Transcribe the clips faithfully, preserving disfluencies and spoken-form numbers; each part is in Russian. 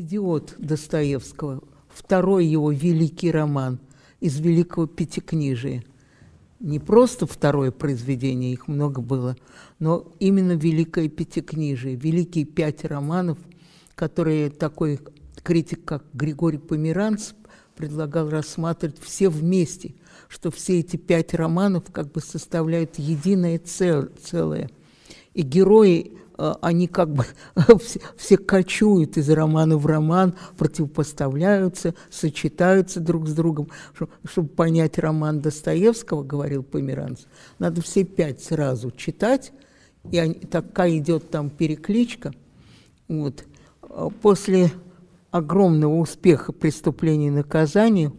«Идиот» Достоевского, второй его великий роман из великого пятикнижия. Не просто второе произведение, их много было, но именно великое пятикнижие, великие пять романов, которые такой критик, как Григорий Померанц, предлагал рассматривать все вместе, что все эти пять романов как бы составляют единое целое. И герои, они как бы все, все кочуют из романа в роман, противопоставляются, сочетаются друг с другом. Чтобы понять роман Достоевского, говорил Померанц, надо все пять сразу читать, и они, такая идет там перекличка. Вот. После огромного успеха «Преступления и наказания»,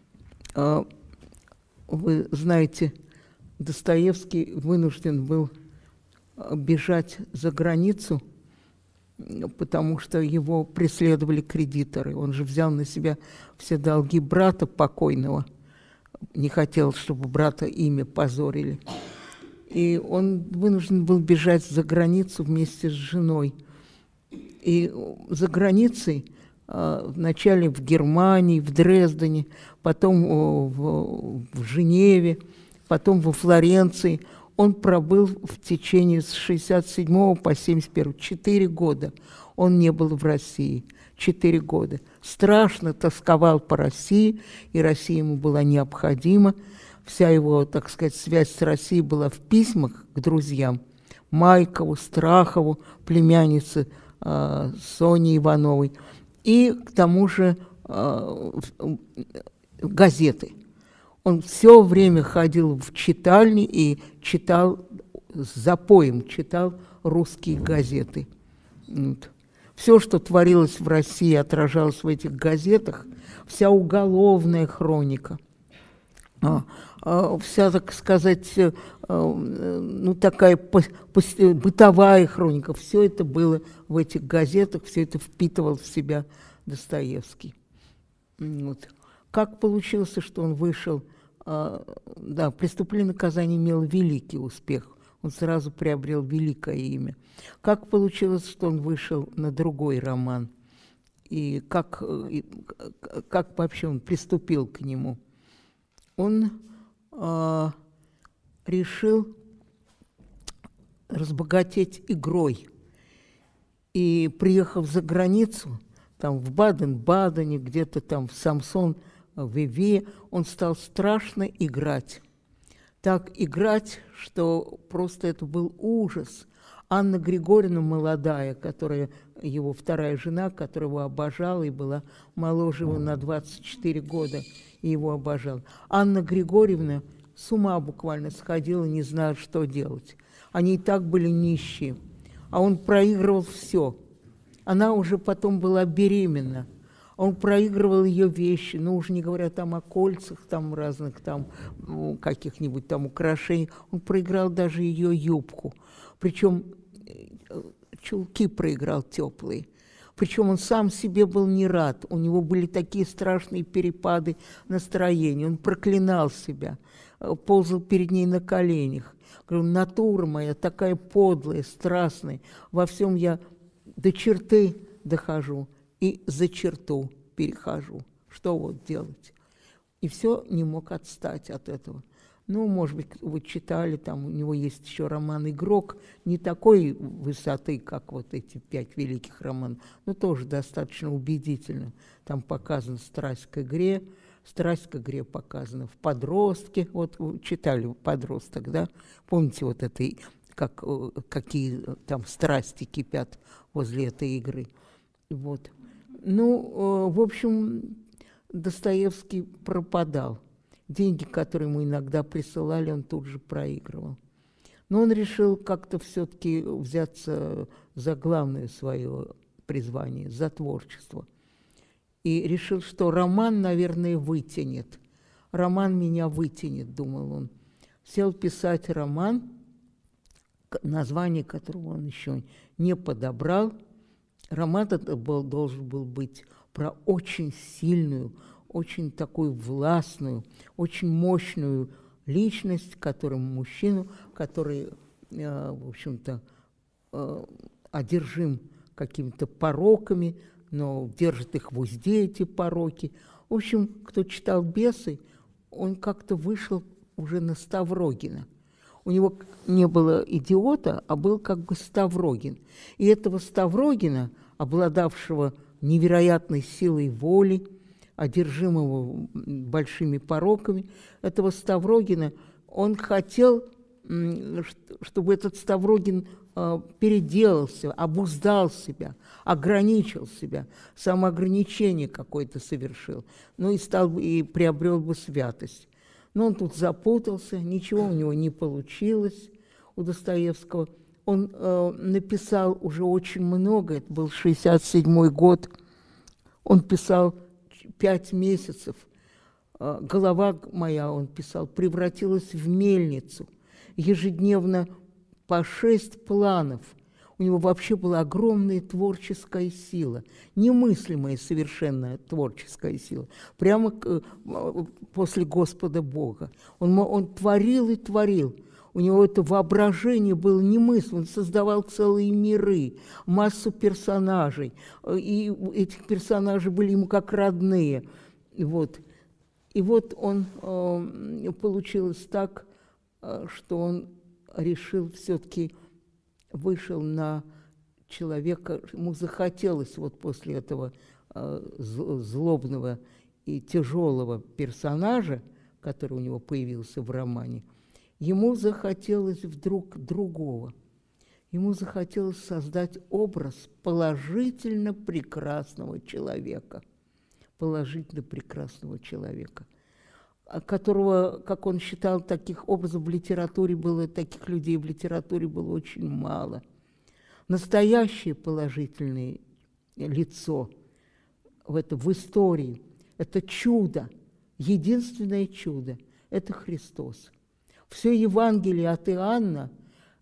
вы знаете, Достоевский вынужден был бежать за границу, потому что его преследовали кредиторы. Он же взял на себя все долги брата покойного, не хотел, чтобы брата имя позорили. И он вынужден был бежать за границу вместе с женой. И за границей, вначале в Германии, в Дрездене, потом в, в Женеве, потом во Флоренции, он пробыл в течение с шестьдесят седьмого по семьдесят первый, четыре года он не был в России, четыре года. Страшно тосковал по России, и Россия ему была необходима. Вся его, так сказать, связь с Россией была в письмах к друзьям. Майкову, Страхову, племяннице э, Соне Ивановой, и к тому же э, газеты. Он все время ходил в читальни и читал с запоем, читал русские газеты. Вот. Все, что творилось в России, отражалось в этих газетах, вся уголовная хроника, а, а, вся, так сказать, а, ну, такая по, по, бытовая хроника, все это было в этих газетах, все это впитывал в себя Достоевский. Вот. Как получилось, что он вышел, а, да, «Преступление и наказание» имел великий успех, он сразу приобрел великое имя. Как получилось, что он вышел на другой роман, и как, и, как вообще он приступил к нему? Он а, решил разбогатеть игрой, и, приехав за границу, там в Баден-Бадене, где-то там в Самсон, в Виве, он стал страшно играть. Так играть, что просто это был ужас. Анна Григорьевна молодая, которая его вторая жена, которая его обожала и была моложе его на двадцать четыре года, и его обожала. Анна Григорьевна с ума буквально сходила, не зная, что делать. Они и так были нищие, а он проигрывал все. Она уже потом была беременна. Он проигрывал ее вещи, ну, уж не говоря там о кольцах, там разных там каких-нибудь там украшениях. Он проиграл даже ее юбку. Причем чулки проиграл теплые. Причем он сам себе был не рад. У него были такие страшные перепады настроения. Он проклинал себя, ползал перед ней на коленях. Говорю, натура моя такая подлая, страстная. Во всем я до черты дохожу и за черту перехожу. Что вот делать? И все не мог отстать от этого. Ну, может быть, вы читали, там у него есть еще роман «Игрок», не такой высоты, как вот эти пять великих романов, но тоже достаточно убедительно. Там показана страсть к игре, страсть к игре показана в «Подростке». Вот вы читали «Подросток», да? Помните вот это, как, какие там страсти кипят возле этой игры? Вот. Ну, в общем, Достоевский пропадал. Деньги, которые ему иногда присылали, он тут же проигрывал. Но он решил как-то все-таки взяться за главное свое призвание, за творчество. И решил, что роман, наверное, вытянет. Роман меня вытянет, думал он. Сел писать роман, название которого он еще не подобрал. Роман этот был, должен был быть про очень сильную, очень такую властную, очень мощную личность, которому мужчину, который, э, в общем-то, э, одержим какими-то пороками, но держит их в узде, эти пороки. В общем, кто читал «Бесы», он как-то вышел уже на Ставрогина. У него не было идиота, а был как бы Ставрогин. И этого Ставрогина, обладавшего невероятной силой воли, одержимого большими пороками, этого Ставрогина, он хотел, чтобы этот Ставрогин переделался, обуздал себя, ограничил себя, самоограничение какое-то совершил, ну и, стал, и приобрел бы святость. Но он тут запутался, ничего у него не получилось, у Достоевского. Он э, написал уже очень много, это был шестьдесят седьмой год, он писал пять месяцев. Э, голова моя, он писал, превратилась в мельницу. Ежедневно по шесть планов. У него вообще была огромная творческая сила, немыслимая совершенно творческая сила, прямо к, после Господа Бога. Он, он творил и творил. У него это воображение было немыслимо, он создавал целые миры, массу персонажей, и этих персонажей были ему как родные. Вот. И вот он, э, получилось так, что он решил все-таки, вышел на человека, ему захотелось вот после этого э, злобного и тяжелого персонажа, который у него появился в романе, ему захотелось вдруг другого. Ему захотелось создать образ положительно прекрасного человека. Положительно прекрасного человека, которого, как он считал, таких образов в литературе было, таких людей в литературе было очень мало. Настоящее положительное лицо в, это, в истории – это чудо, единственное чудо – это Христос. Все Евангелие от Иоанна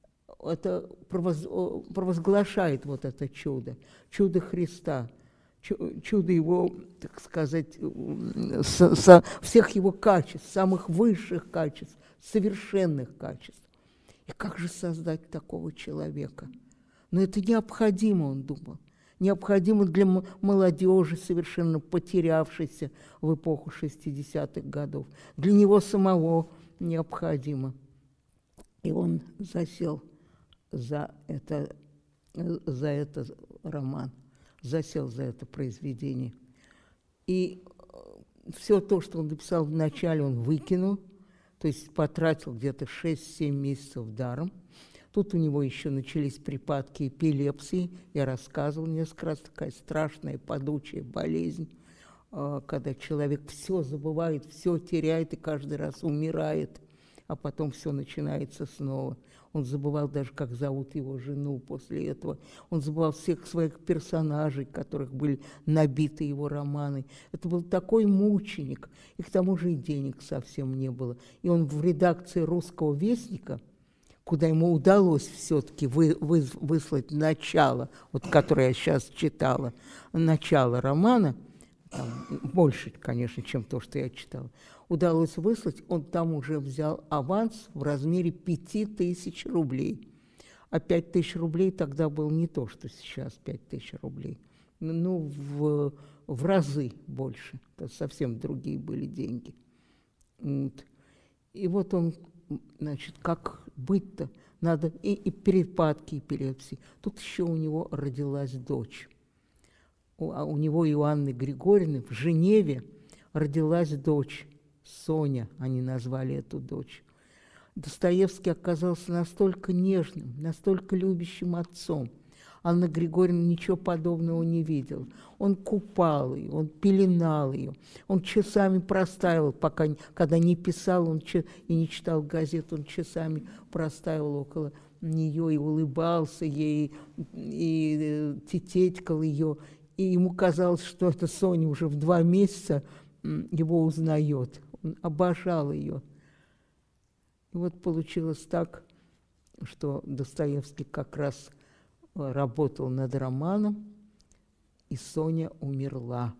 это провозглашает вот это чудо, чудо Христа, чудо его, так сказать, со, со всех его качеств, самых высших качеств, совершенных качеств. И как же создать такого человека? Но это необходимо, он думал, необходимо для молодежи, совершенно потерявшейся в эпоху шестидесятых годов. Для него самого необходимо. И он засел за это, за этот роман. засел за это произведение. И все то, что он написал вначале, он выкинул, то есть потратил где-то шесть-семь месяцев даром. Тут у него еще начались припадки эпилепсии. Я рассказывал несколько раз, такая страшная падучая болезнь, когда человек все забывает, все теряет и каждый раз умирает, а потом все начинается снова. Он забывал даже, как зовут его жену после этого. Он забывал всех своих персонажей, которых были набиты его романы. Это был такой мученик. И к тому же и денег совсем не было. И он в редакции «Русского вестника», куда ему удалось все-таки вы, вы, выслать начало, вот, которое я сейчас читала, начало романа, там, больше, конечно, чем то, что я читала, удалось выслать, он там уже взял аванс в размере пяти тысяч рублей. А пять тысяч рублей тогда было не то, что сейчас пять тысяч рублей. Ну, в, в разы больше. Это совсем другие были деньги. Вот. И вот он, значит, как быть-то? Надо и, и перепадки эпилепсии. Тут еще у него родилась дочь. У, а у него и у Анны Григорьевны в Женеве родилась дочь. Соня, они назвали эту дочь. Достоевский оказался настолько нежным, настолько любящим отцом. Анна Григорьевна ничего подобного не видела. Он купал ее, он пеленал ее, он часами простаивал, пока, когда не писал он, и не читал газет, он часами простаивал около нее и улыбался ей, и тететькал ее. И ему казалось, что эта Соня уже в два месяца его узнает. Он обожал ее. И вот получилось так, что Достоевский как раз работал над романом, и Соня умерла.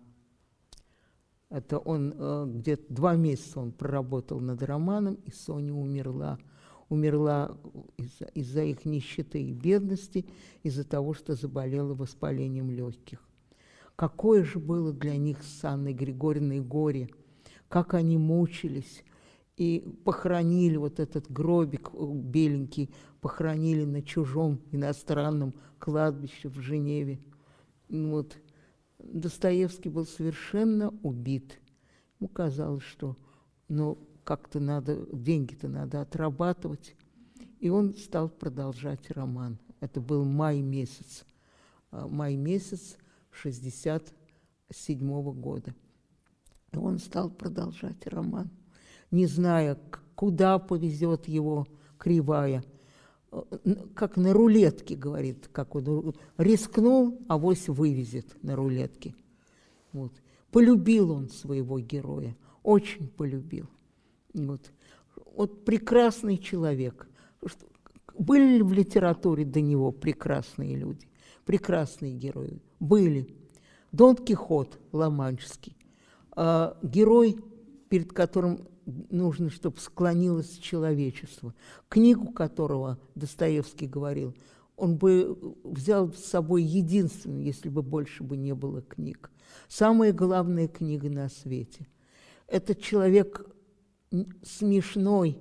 Это он где-то два месяца он проработал над романом, и Соня умерла. Умерла из-за, из-за их нищеты и бедности, из-за того, что заболела воспалением легких. Какое же было для них с Анной Григорьевной горе, как они мучились. И похоронили вот этот гробик беленький, похоронили на чужом иностранном кладбище в Женеве. Вот. Достоевский был совершенно убит. Ему казалось, что ну, как-то надо, деньги-то надо отрабатывать. И он стал продолжать роман. Это был май месяц. Май месяц шестьдесят седьмого года. И он стал продолжать роман, не зная, куда повезет его кривая. Как на рулетке, говорит, как он рискнул, авось вывезет на рулетке. Вот. Полюбил он своего героя, очень полюбил. Вот, вот прекрасный человек. Были ли в литературе до него прекрасные люди, прекрасные герои? Были. Дон Кихот ла-Манческий, э, герой, перед которым нужно, чтобы склонилось человечество, книгу которого Достоевский говорил, он бы взял с собой единственную, если бы больше бы не было книг. Самая главная книга на свете. Это человек смешной,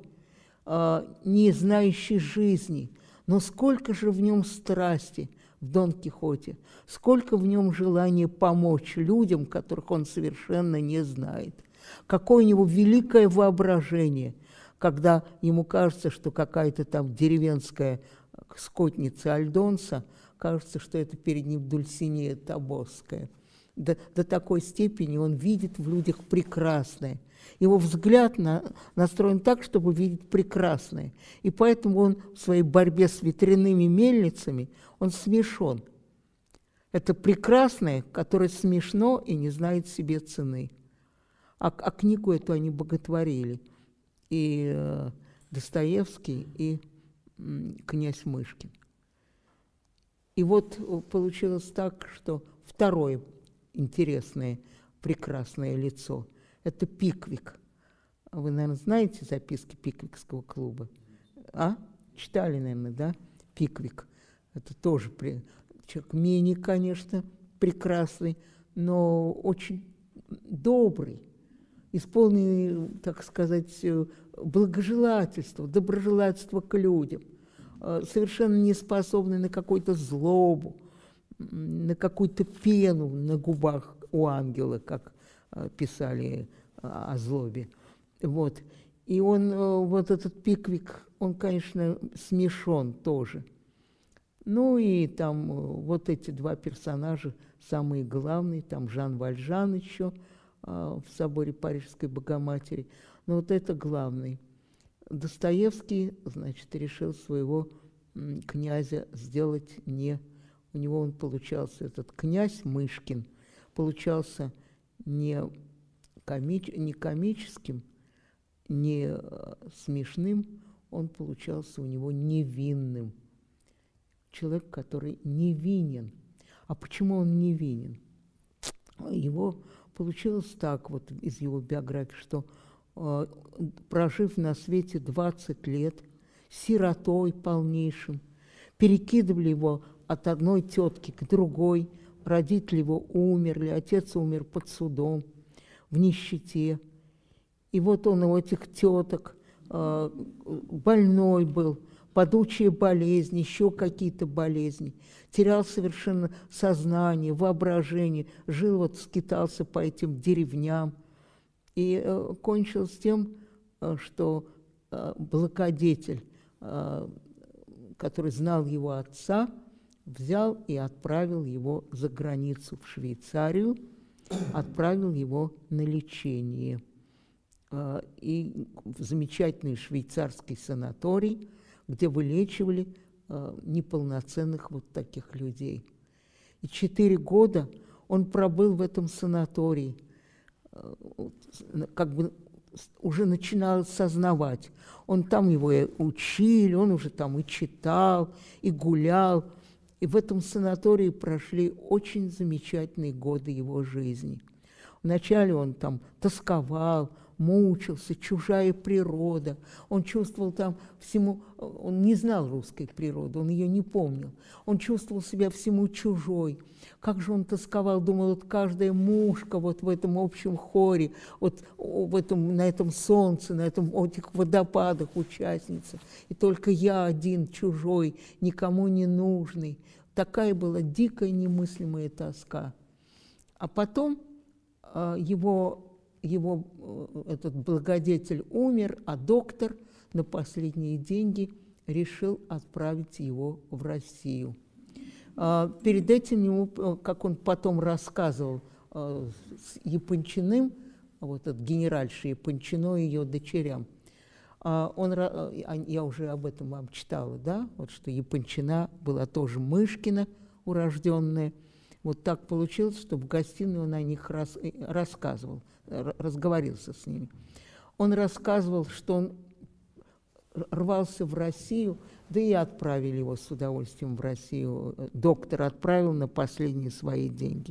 не знающий жизни, но сколько же в нем страсти в Дон Кихоте, сколько в нем желания помочь людям, которых он совершенно не знает. Какое у него великое воображение, когда ему кажется, что какая-то там деревенская скотница Альдонса, кажется, что это перед ним Дульсинея Тобосская. До, до такой степени он видит в людях прекрасное. Его взгляд на, настроен так, чтобы видеть прекрасное. И поэтому он в своей борьбе с ветряными мельницами, он смешон. Это прекрасное, которое смешно и не знает себе цены. А, а книгу эту они боготворили. И э, Достоевский, и э, князь Мышкин. И вот получилось так, что второе интересное, прекрасное лицо – это Пиквик. Вы, наверное, знаете записки Пиквикского клуба? А? Читали, наверное, да? Пиквик. Это тоже при... человек менее, конечно, прекрасный, но очень добрый, исполненный, так сказать, благожелательства, доброжелательства к людям, совершенно не способный на какую-то злобу, на какую-то пену на губах у ангела, как писали о злобе. Вот. И он, вот этот Пиквик, он, конечно, смешон тоже. Ну и там вот эти два персонажа, самые главные, там Жан Вальжан еще в соборе Парижской Богоматери. Но вот это главный. Достоевский, значит, решил своего князя сделать не... У него он получался, этот князь Мышкин, получался не, комич, не комическим, не смешным, он получался у него невинным. Человек, который невинен. А почему он невинен? Его получилось так, вот из его биографии, что, э, прожив на свете двадцать лет, сиротой полнейшим, перекидывали его от одной тетки к другой, родители его умерли, отец умер под судом, в нищете. И вот он у этих теток э, больной был, падучие болезни, еще какие-то болезни, терял совершенно сознание, воображение, жил вот, скитался по этим деревням. И э, кончилось тем, э, что э, благодетель, э, который знал его отца, взял и отправил его за границу в Швейцарию, отправил его на лечение. Э, и в замечательный швейцарский санаторий, где вылечивали э, неполноценных вот таких людей. И четыре года он пробыл в этом санатории, э, как бы уже начинал сознавать. Он там его и учили, он уже там и читал, и гулял. И в этом санатории прошли очень замечательные годы его жизни. Вначале он там тосковал, мучился, чужая природа. Он чувствовал там всему, он не знал русской природы, он ее не помнил. Он чувствовал себя всему чужой. Как же он тосковал, думал, вот каждая мушка вот в этом общем хоре, вот в этом, на этом солнце, на этом, этих водопадах участница. И только я один, чужой, никому не нужный. Такая была дикая, немыслимая тоска. А потом э, его, его э, этот благодетель умер, а доктор на последние деньги решил отправить его в Россию. Э, перед этим ему, как он потом рассказывал, э, с Япончиным, вот этот генеральша Япончино и ее дочерям, э, он, э, я уже об этом вам читала, да, вот что Япончина была тоже Мышкина, урожденная. Вот так получилось, что в гостиной он о них рас, рассказывал, разговорился с ними. Он рассказывал, что он рвался в Россию, да и отправили его с удовольствием в Россию. Доктор отправил на последние свои деньги.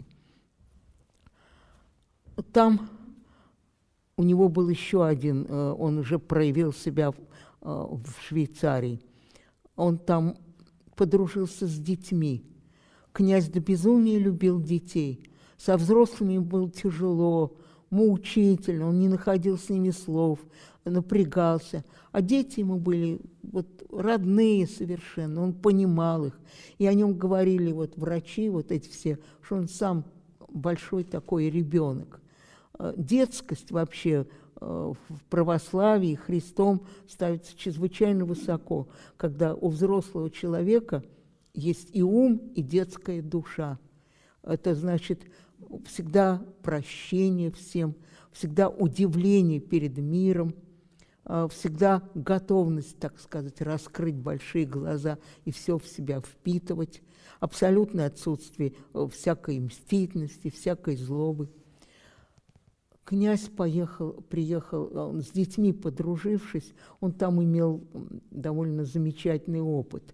Там у него был еще один, он уже проявил себя в Швейцарии. Он там подружился с детьми. Князь до безумия любил детей. Со взрослыми ему было тяжело, мучительно, он не находил с ними слов, напрягался. А дети ему были вот родные совершенно, он понимал их. И о нем говорили вот врачи, вот эти все, что он сам большой такой ребенок. Детскость вообще в православии Христом ставится чрезвычайно высоко, когда у взрослого человека есть и ум, и детская душа. Это значит всегда прощение всем, всегда удивление перед миром, всегда готовность, так сказать, раскрыть большие глаза и все в себя впитывать, абсолютное отсутствие всякой мстительности, всякой злобы. Князь поехал, приехал, он с детьми подружившись, он там имел довольно замечательный опыт.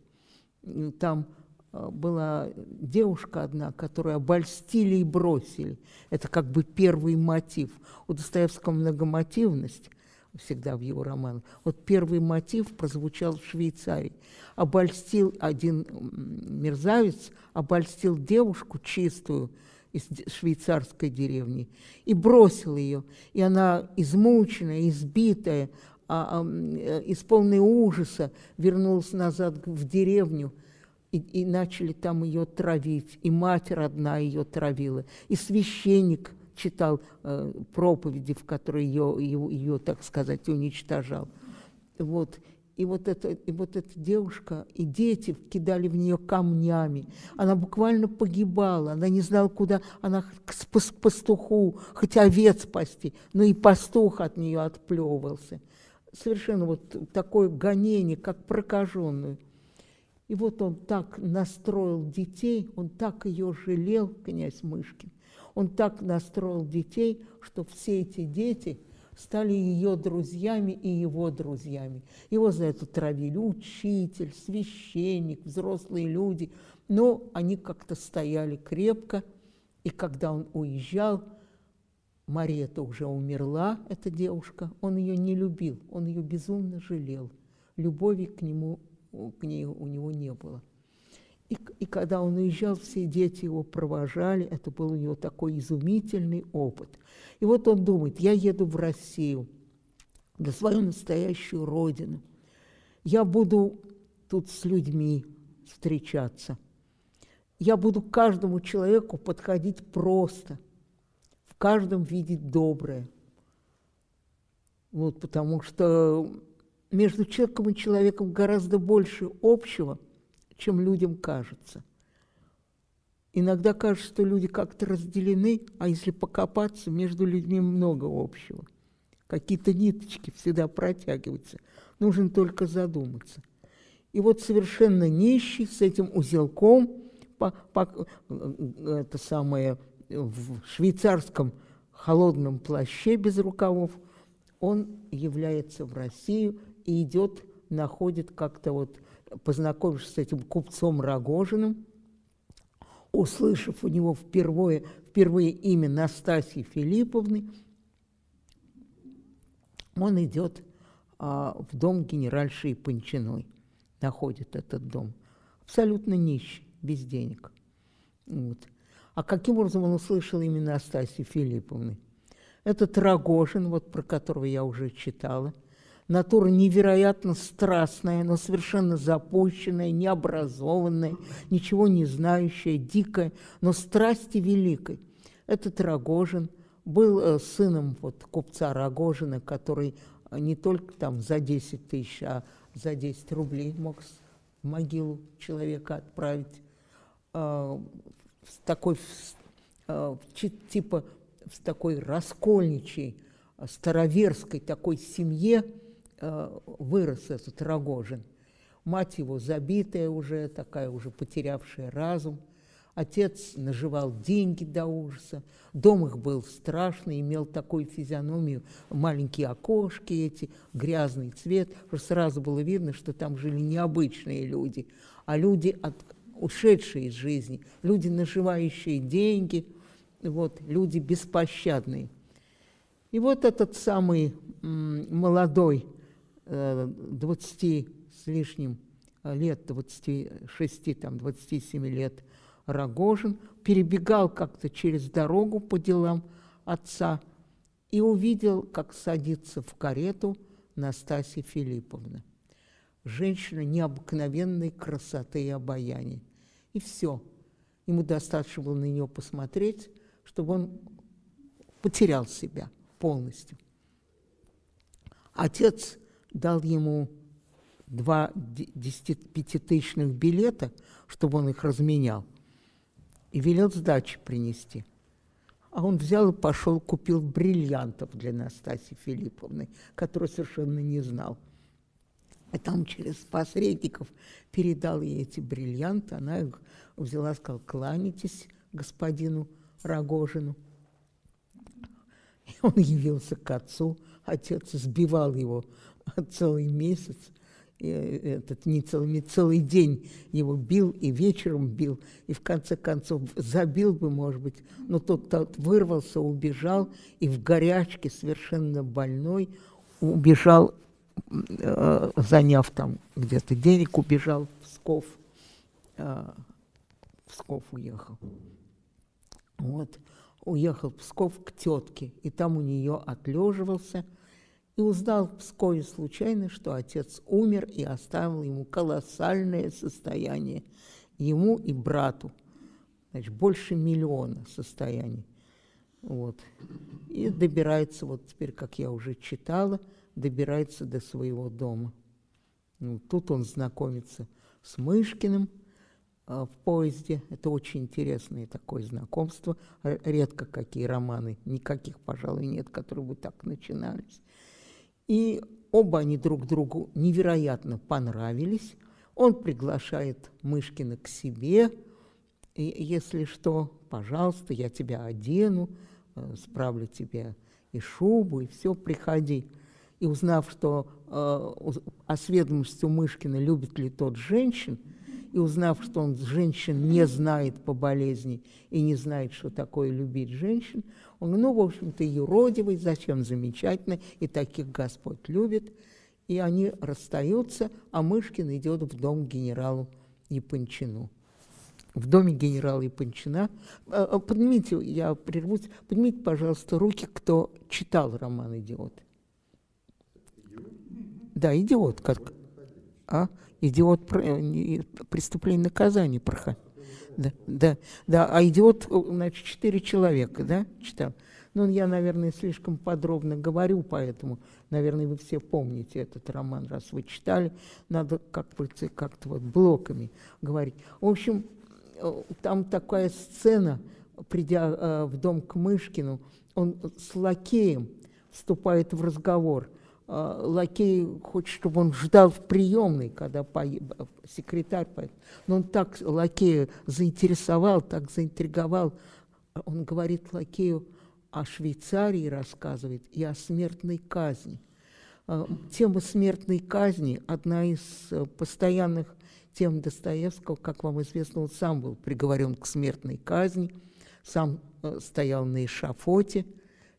Там была девушка одна, которую обольстили и бросили. Это как бы первый мотив. У Достоевского многомотивность всегда в его романах. Вот первый мотив прозвучал в Швейцарии. Обольстил один мерзавец, обольстил девушку чистую из швейцарской деревни и бросил ее. И она измученная, избитая, а, а, исполненная ужаса, вернулась назад в деревню, и, и начали там ее травить, и мать родная ее травила, и священник читал э, проповеди, в которые ее, ее, ее, так сказать, уничтожал. Вот. И вот, это, и вот эта девушка, и дети кидали в нее камнями. Она буквально погибала, она не знала, куда, она к пастуху, хоть овец пасти, но и пастух от нее отплевывался. Совершенно вот такое гонение, как прокаженную. И вот он так настроил детей, он так ее жалел, князь Мышкин, он так настроил детей, что все эти дети стали ее друзьями и его друзьями. Его за это травили учитель, священник, взрослые люди, но они как-то стояли крепко, и когда он уезжал, Мария-то уже умерла, эта девушка, он ее не любил, он ее безумно жалел, любови к нему, к ней у него не было. И, и когда он уезжал, все дети его провожали, это был у него такой изумительный опыт. И вот он думает, я еду в Россию, на свою настоящую родину, я буду тут с людьми встречаться, я буду к каждому человеку подходить просто, в каждом видеть доброе. Вот, потому что между человеком и человеком гораздо больше общего, чем людям кажется. Иногда кажется, что люди как-то разделены, а если покопаться, между людьми много общего. Какие-то ниточки всегда протягиваются. Нужно только задуматься. И вот совершенно нищий с этим узелком, по, по, это самое, в швейцарском холодном плаще без рукавов, он является в Россию и идет, находит как-то вот, познакомившись с этим купцом Рогожиным, услышав у него впервые, впервые имя Настасьи Филипповны, он идет а, в дом генеральши Япончиной, находит этот дом. Абсолютно нищий, без денег. Вот. А каким образом он услышал имя Настасьи Филипповны? Этот Рогожин, вот про которого я уже читала, натура невероятно страстная, но совершенно запущенная, необразованная, ничего не знающая, дикая, но страсти великой. Этот Рогожин был э, сыном вот, купца Рогожина, который не только там за десять тысяч, а за десять рублей мог в могилу человека отправить. Э, в такой, э, типа в такой раскольничьей, староверской такой семье э, вырос этот Рогожин. Мать его забитая уже, такая уже потерявшая разум. Отец наживал деньги до ужаса. Дом их был страшный, имел такую физиономию, маленькие окошки эти, грязный цвет, что сразу было видно, что там жили необычные люди, а люди, от, ушедшие из жизни, люди, наживающие деньги, вот, люди беспощадные. И вот этот самый м, молодой, э, двадцати с лишним лет, двадцати шести, там, двадцати семи лет, Рогожин перебегал как-то через дорогу по делам отца и увидел, как садится в карету Настасья Филипповна. Женщина необыкновенной красоты и обаяния. И все. Ему достаточно было на нее посмотреть, чтобы он потерял себя полностью. Отец дал ему два десятипятитысячных билета, чтобы он их разменял, и велел сдачи принести. А он взял и пошел, купил бриллиантов для Настасьи Филипповны, которую совершенно не знал. И там через посредников передал ей эти бриллианты. Она их взяла, сказала: кланяйтесь господину Рогожину. И он явился к отцу. Отец сбивал его целый месяц. И этот, не целый, целый день его бил, и вечером бил, и в конце концов забил бы, может быть, но тот, тот вырвался, убежал, и в горячке, совершенно больной, убежал, э, заняв там где-то денег, убежал в Псков, э, в Псков уехал. Вот, уехал в Псков к тетке, и там у нее отлеживался, и узнал в Пскове случайно, что отец умер и оставил ему колоссальное состояние, ему и брату, значит, больше миллиона состояний. Вот. И добирается, вот теперь, как я уже читала, добирается до своего дома. Ну, тут он знакомится с Мышкиным э, в поезде. Это очень интересное такое знакомство. Редко какие романы, никаких, пожалуй, нет, которые бы так начинались. И оба они друг другу невероятно понравились. Он приглашает Мышкина к себе. И если что, пожалуйста, я тебя одену, справлю тебе и шубу, и все, приходи. И узнав, что э, осведомленность у Мышкина, любит ли тот женщин, и узнав, что он женщин не знает по болезни и не знает, что такое любить женщин, он, ну, в общем-то, юродивый, зачем, замечательно, и таких Господь любит. И они расстаются, а Мышкин идет в дом к генералу Япончину. В доме генерала Япончина, поднимите, я прервусь, поднимите, пожалуйста, руки, кто читал роман «Идиот». Да, «Идиот», как... А? «Идиот», «Преступление и наказание» проходит. Да, да, да, а «Идиот», значит, четыре человека, да, читал. Ну, я, наверное, слишком подробно говорю, поэтому, наверное, вы все помните этот роман, раз вы читали, надо как-то как вот блоками говорить. В общем, там такая сцена, придя э, в дом к Мышкину, он с лакеем вступает в разговор. Э, лакей хочет, чтобы он ждал в приемной, когда по... секретарь поедет. Но он так лакея заинтересовал, так заинтриговал. Он говорит лакею о Швейцарии, рассказывает, и о смертной казни. Э, тема смертной казни – одна из постоянных тем Достоевского. Как вам известно, он сам был приговорен к смертной казни, сам э, стоял на эшафоте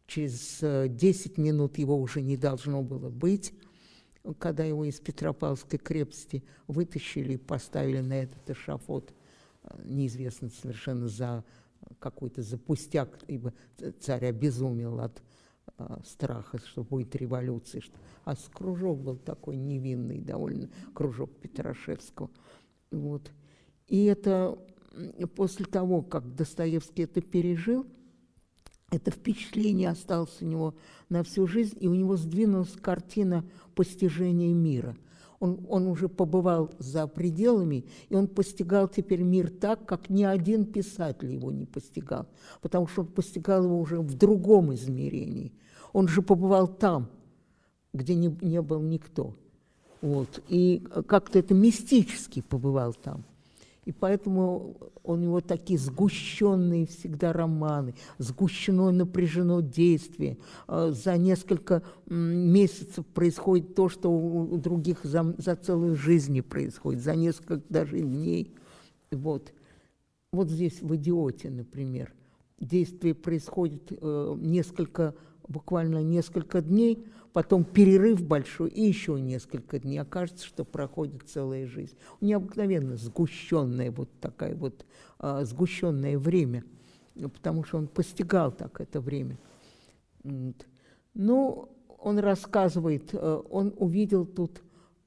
Через десять минут его уже не должно было быть, когда его из Петропавловской крепости вытащили и поставили на этот эшафот, неизвестно совершенно за какой-то за пустяк, ибо царь обезумел от а, страха, что будет революция. Что... А кружок был такой невинный, довольно, кружок Петрашевского. Вот. И это после того, как Достоевский это пережил, это впечатление осталось у него на всю жизнь, и у него сдвинулась картина постижения мира. Он, он уже побывал за пределами, и он постигал теперь мир так, как ни один писатель его не постигал, потому что он постигал его уже в другом измерении. Он же побывал там, где не, не был никто. Вот. И как-то это мистически побывал там. И поэтому у него такие сгущенные всегда романы, сгущено напряжено действие. За несколько месяцев происходит то, что у других за, за целую жизнь не происходит, за несколько даже дней. Вот, вот здесь в «Идиоте», например, действие происходит э, несколько, буквально несколько дней, потом перерыв большой и еще несколько дней. Окажется, что проходит целая жизнь. Необыкновенно сгущенное вот такое вот а, сгущенное время, потому что он постигал так это время. Вот. Ну, он рассказывает, он увидел тут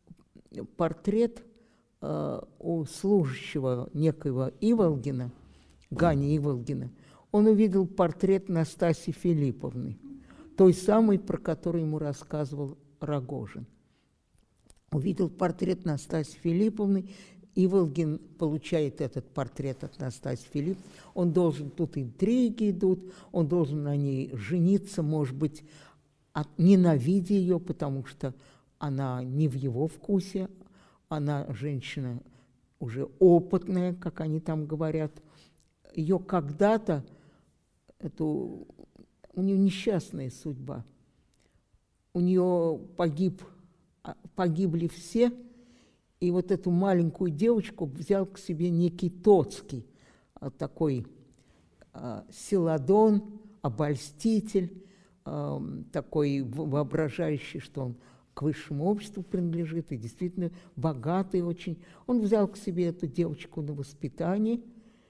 портрет а, у служащего некоего Иволгина, Гани Иволгина. Он увидел портрет Настасьи Филипповны, той самой, про которую ему рассказывал Рогожин. Увидел портрет Настасьи Филипповны, Иволгин получает этот портрет от Настасьи Филипповны. Он должен, тут интриги идут, он должен на ней жениться, может быть, от, ненавидя ее, потому что она не в его вкусе, она женщина уже опытная, как они там говорят. Ее когда-то, эту... У нее несчастная судьба. У нее погиб, погибли все, и вот эту маленькую девочку взял к себе некий Тоцкий, такой а, силадон, обольститель, а, такой воображающий, что он к высшему обществу принадлежит, и действительно богатый очень. Он взял к себе эту девочку на воспитание,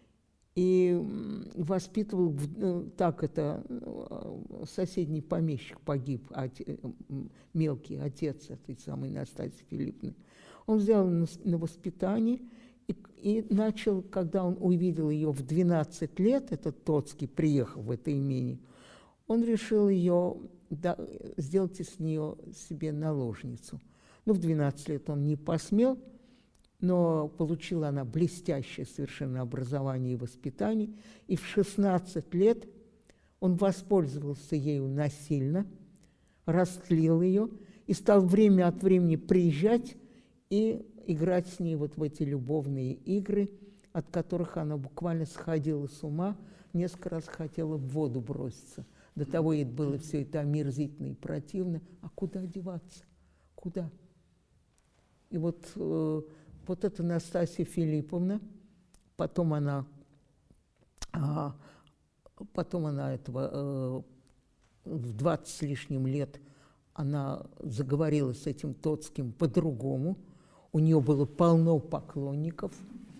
и воспитывал, так это, соседний помещик погиб, отец, мелкий отец этой самой Настасьи Филипповны. Он взял на, на воспитание и, и начал, когда он увидел ее в двенадцать лет, этот Тоцкий приехал в это имение, он решил ее, да, сделать из нее себе наложницу. Ну, в двенадцать лет он не посмел, но получила она блестящее совершенно образование и воспитание, и в шестнадцать лет он воспользовался ею насильно, растлил ее и стал время от времени приезжать и играть с ней вот в эти любовные игры, от которых она буквально сходила с ума, несколько раз хотела в воду броситься. До того ей было все это омерзительно и противно. А куда деваться? Куда? И вот... Вот это Настасья Филипповна, потом она, а, потом она этого, э, в двадцать с лишним лет она заговорила с этим Тоцким по-другому, у нее было полно поклонников,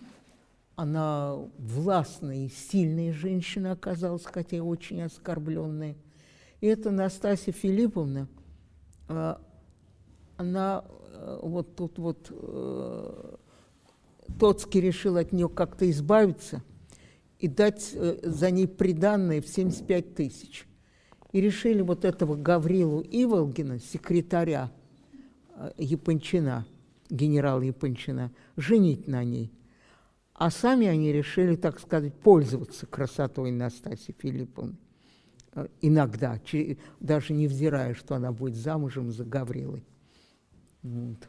она властная и сильная женщина оказалась, хотя и очень оскорбленная. И эта Настасья Филипповна, э, она... Вот тут вот э, Тоцкий решил от нее как-то избавиться и дать э, за ней приданное в семьдесят пять тысяч. И решили вот этого Гаврилу Иволгина, секретаря э, Япончина, генерала Япончина, женить на ней. А сами они решили, так сказать, пользоваться красотой Настасьи Филипповны. Э, иногда, че, даже невзирая, что она будет замужем за Гаврилой. Вот.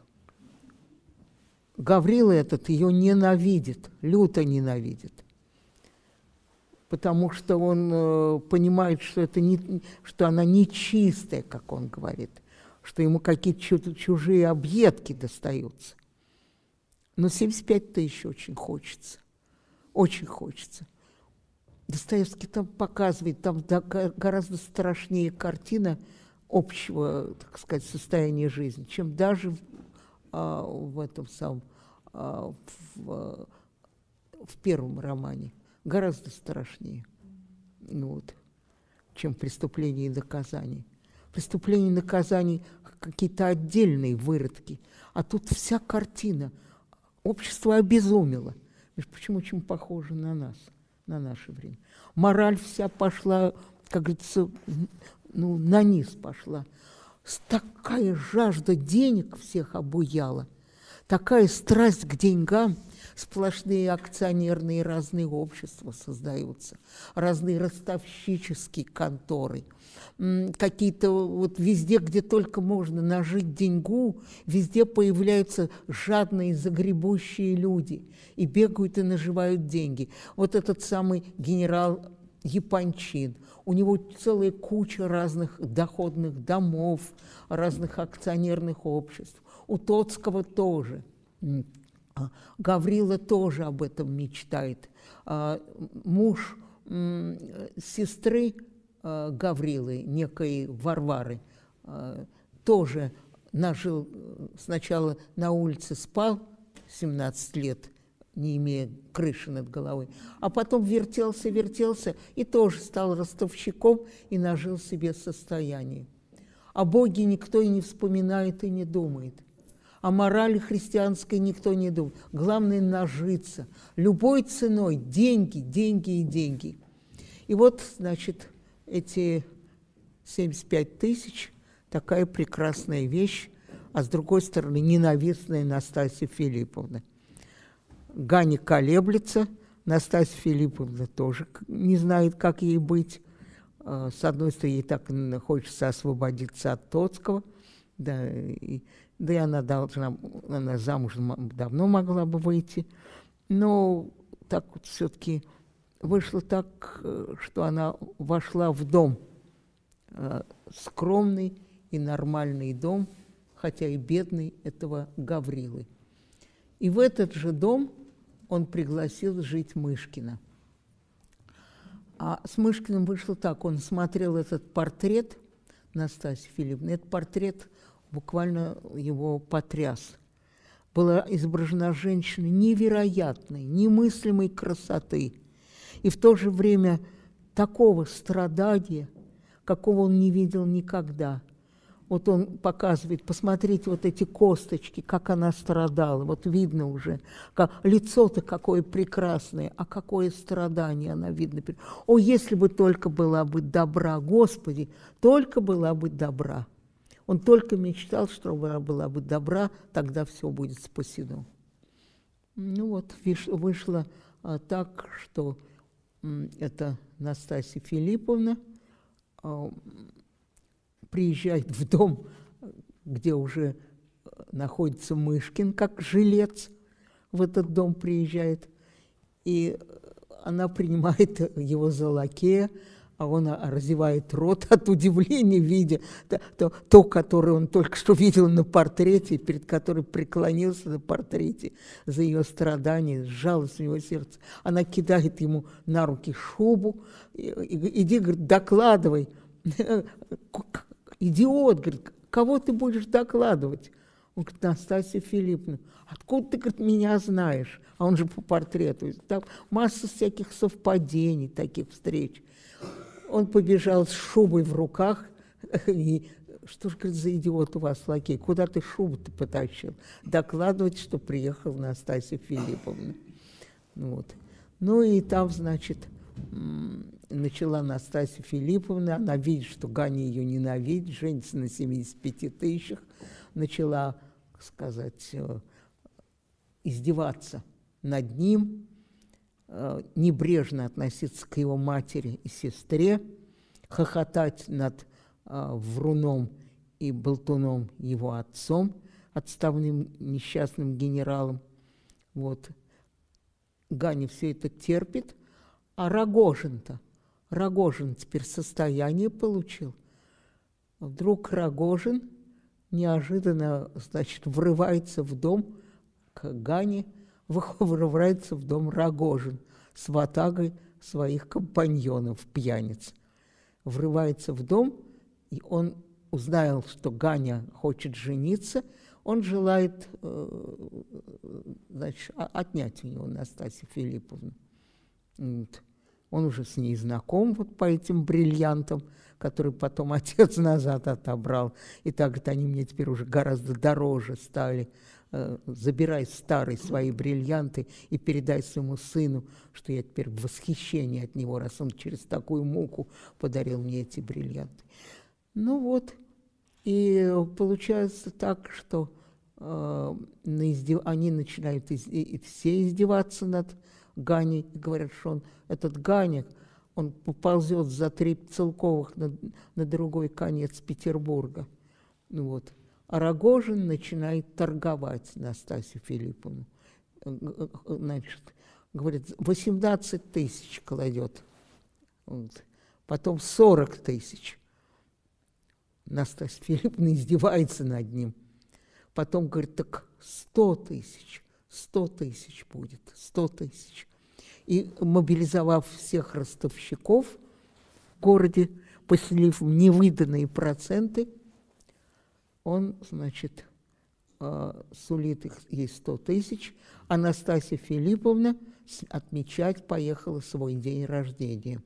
Гаврила этот ее ненавидит, люто ненавидит, потому что он э, понимает, что, это не, что она нечистая, как он говорит, что ему какие-то чужие объедки достаются. Но семьдесят пять тысяч очень хочется, очень хочется. Достоевский там показывает, там гораздо страшнее картина общего, так сказать, состояния жизни, чем даже а, в этом самом, а, в, в первом романе. Гораздо страшнее, ну, вот, чем «Преступление и наказание». «Преступление и наказание» — какие-то отдельные выродки, а тут вся картина. Общество обезумело. Почему очень похоже на нас, на наше время. Мораль вся пошла, как говорится, ну, на низ пошла. Такая жажда денег всех обуяла, такая страсть к деньгам, сплошные акционерные разные общества создаются, разные ростовщические конторы, какие-то вот везде, где только можно нажить деньгу, везде появляются жадные, загребущие люди и бегают и наживают деньги. Вот этот самый генерал Япончин, у него целая куча разных доходных домов, разных акционерных обществ. У Тоцкого тоже. Гаврила тоже об этом мечтает. Муж сестры Гаврилы, некой Варвары, тоже нажил, сначала на улице спал семнадцать лет, не имея крыши над головой, а потом вертелся, вертелся и тоже стал ростовщиком и нажил себе состояние. О Боге никто и не вспоминает, и не думает. О морали христианской никто не думает. Главное – нажиться. Любой ценой. Деньги, деньги и деньги. И вот, значит, эти семьдесят пять тысяч – такая прекрасная вещь, а с другой стороны, ненавистная Настасья Филипповна. Ганя колеблется, Настасья Филипповна тоже не знает, как ей быть. С одной стороны, ей так хочется освободиться от Тоцкого, да, и, да и она должна, она замуж давно могла бы выйти, но так вот все-таки вышло так, что она вошла в дом, скромный и нормальный дом, хотя и бедный, этого Гаврилы. И в этот же дом он пригласил жить Мышкина. А с Мышкиным вышло так, он смотрел этот портрет Настасьи Филипповны, этот портрет буквально его потряс. Была изображена женщина невероятной, немыслимой красоты, и в то же время такого страдания, какого он не видел никогда. Вот он показывает, посмотрите, вот эти косточки, как она страдала. Вот видно уже, как, лицо-то какое прекрасное, а какое страдание она видно. О, если бы только была бы добра, Господи, только была бы добра. Он только мечтал, что она была бы добра, тогда все будет спасено. Ну вот, вышло а, так, что м, это Настасья Филипповна а, приезжает в дом, где уже находится Мышкин, как жилец, в этот дом приезжает, и она принимает его за лакея, а он разевает рот от удивления, видя то, то, то, которое он только что видел на портрете, перед которым преклонился на портрете за ее страдания, сжалось в его сердце. Она кидает ему на руки шубу, иди, говорит, докладывай. Идиот, говорит, кого ты будешь докладывать? Он говорит, Настасья Филипповна, откуда ты, говорит, меня знаешь? А он же по портрету. Там масса всяких совпадений, таких встреч. Он побежал с шубой в руках. И, что ж, говорит, за идиот у вас, лакей? Куда ты шубу-то потащил? Докладывать, что приехала Настасья Филипповна. Вот. Ну и там, значит, начала Настасья Филипповна, она видит, что Ганя ее ненавидит, женится на семидесяти пяти тысячах, начала, так сказать, издеваться над ним, небрежно относиться к его матери и сестре, хохотать над вруном и болтуном его отцом, отставным несчастным генералом. Вот. Ганя все это терпит, а Рогожин-то, Рогожин теперь состояние получил. Вдруг Рогожин неожиданно, значит, врывается в дом к Гане, врывается в дом Рогожин с ватагой своих компаньонов, пьяниц. Врывается в дом, и он узнал, что Ганя хочет жениться, он желает, значит, отнять у него Настасью Филипповну. Вот. Он уже с ней знаком вот по этим бриллиантам, которые потом отец назад отобрал. И так вот они мне теперь уже гораздо дороже стали. Забирай старые свои бриллианты и передай своему сыну, что я теперь в восхищении от него, раз он через такую муку подарил мне эти бриллианты. Ну вот, и получается так, что э, издев... они начинают из... и все издеваться над Ганей, и говорят, что он, этот Ганя, он поползет за три Целковых на, на другой конец Петербурга. Вот. А Рогожин начинает торговать Настасью Филипповну. Значит, говорит, восемнадцать тысяч кладет. Вот. Потом сорок тысяч. Настасья Филипповна издевается над ним. Потом говорит, так сто тысяч, сто тысяч будет, сто тысяч. И мобилизовав всех ростовщиков в городе, поселив невыданные проценты, он, значит, сулит их, ей сто тысяч. Настасья Филипповна отмечать поехала свой день рождения.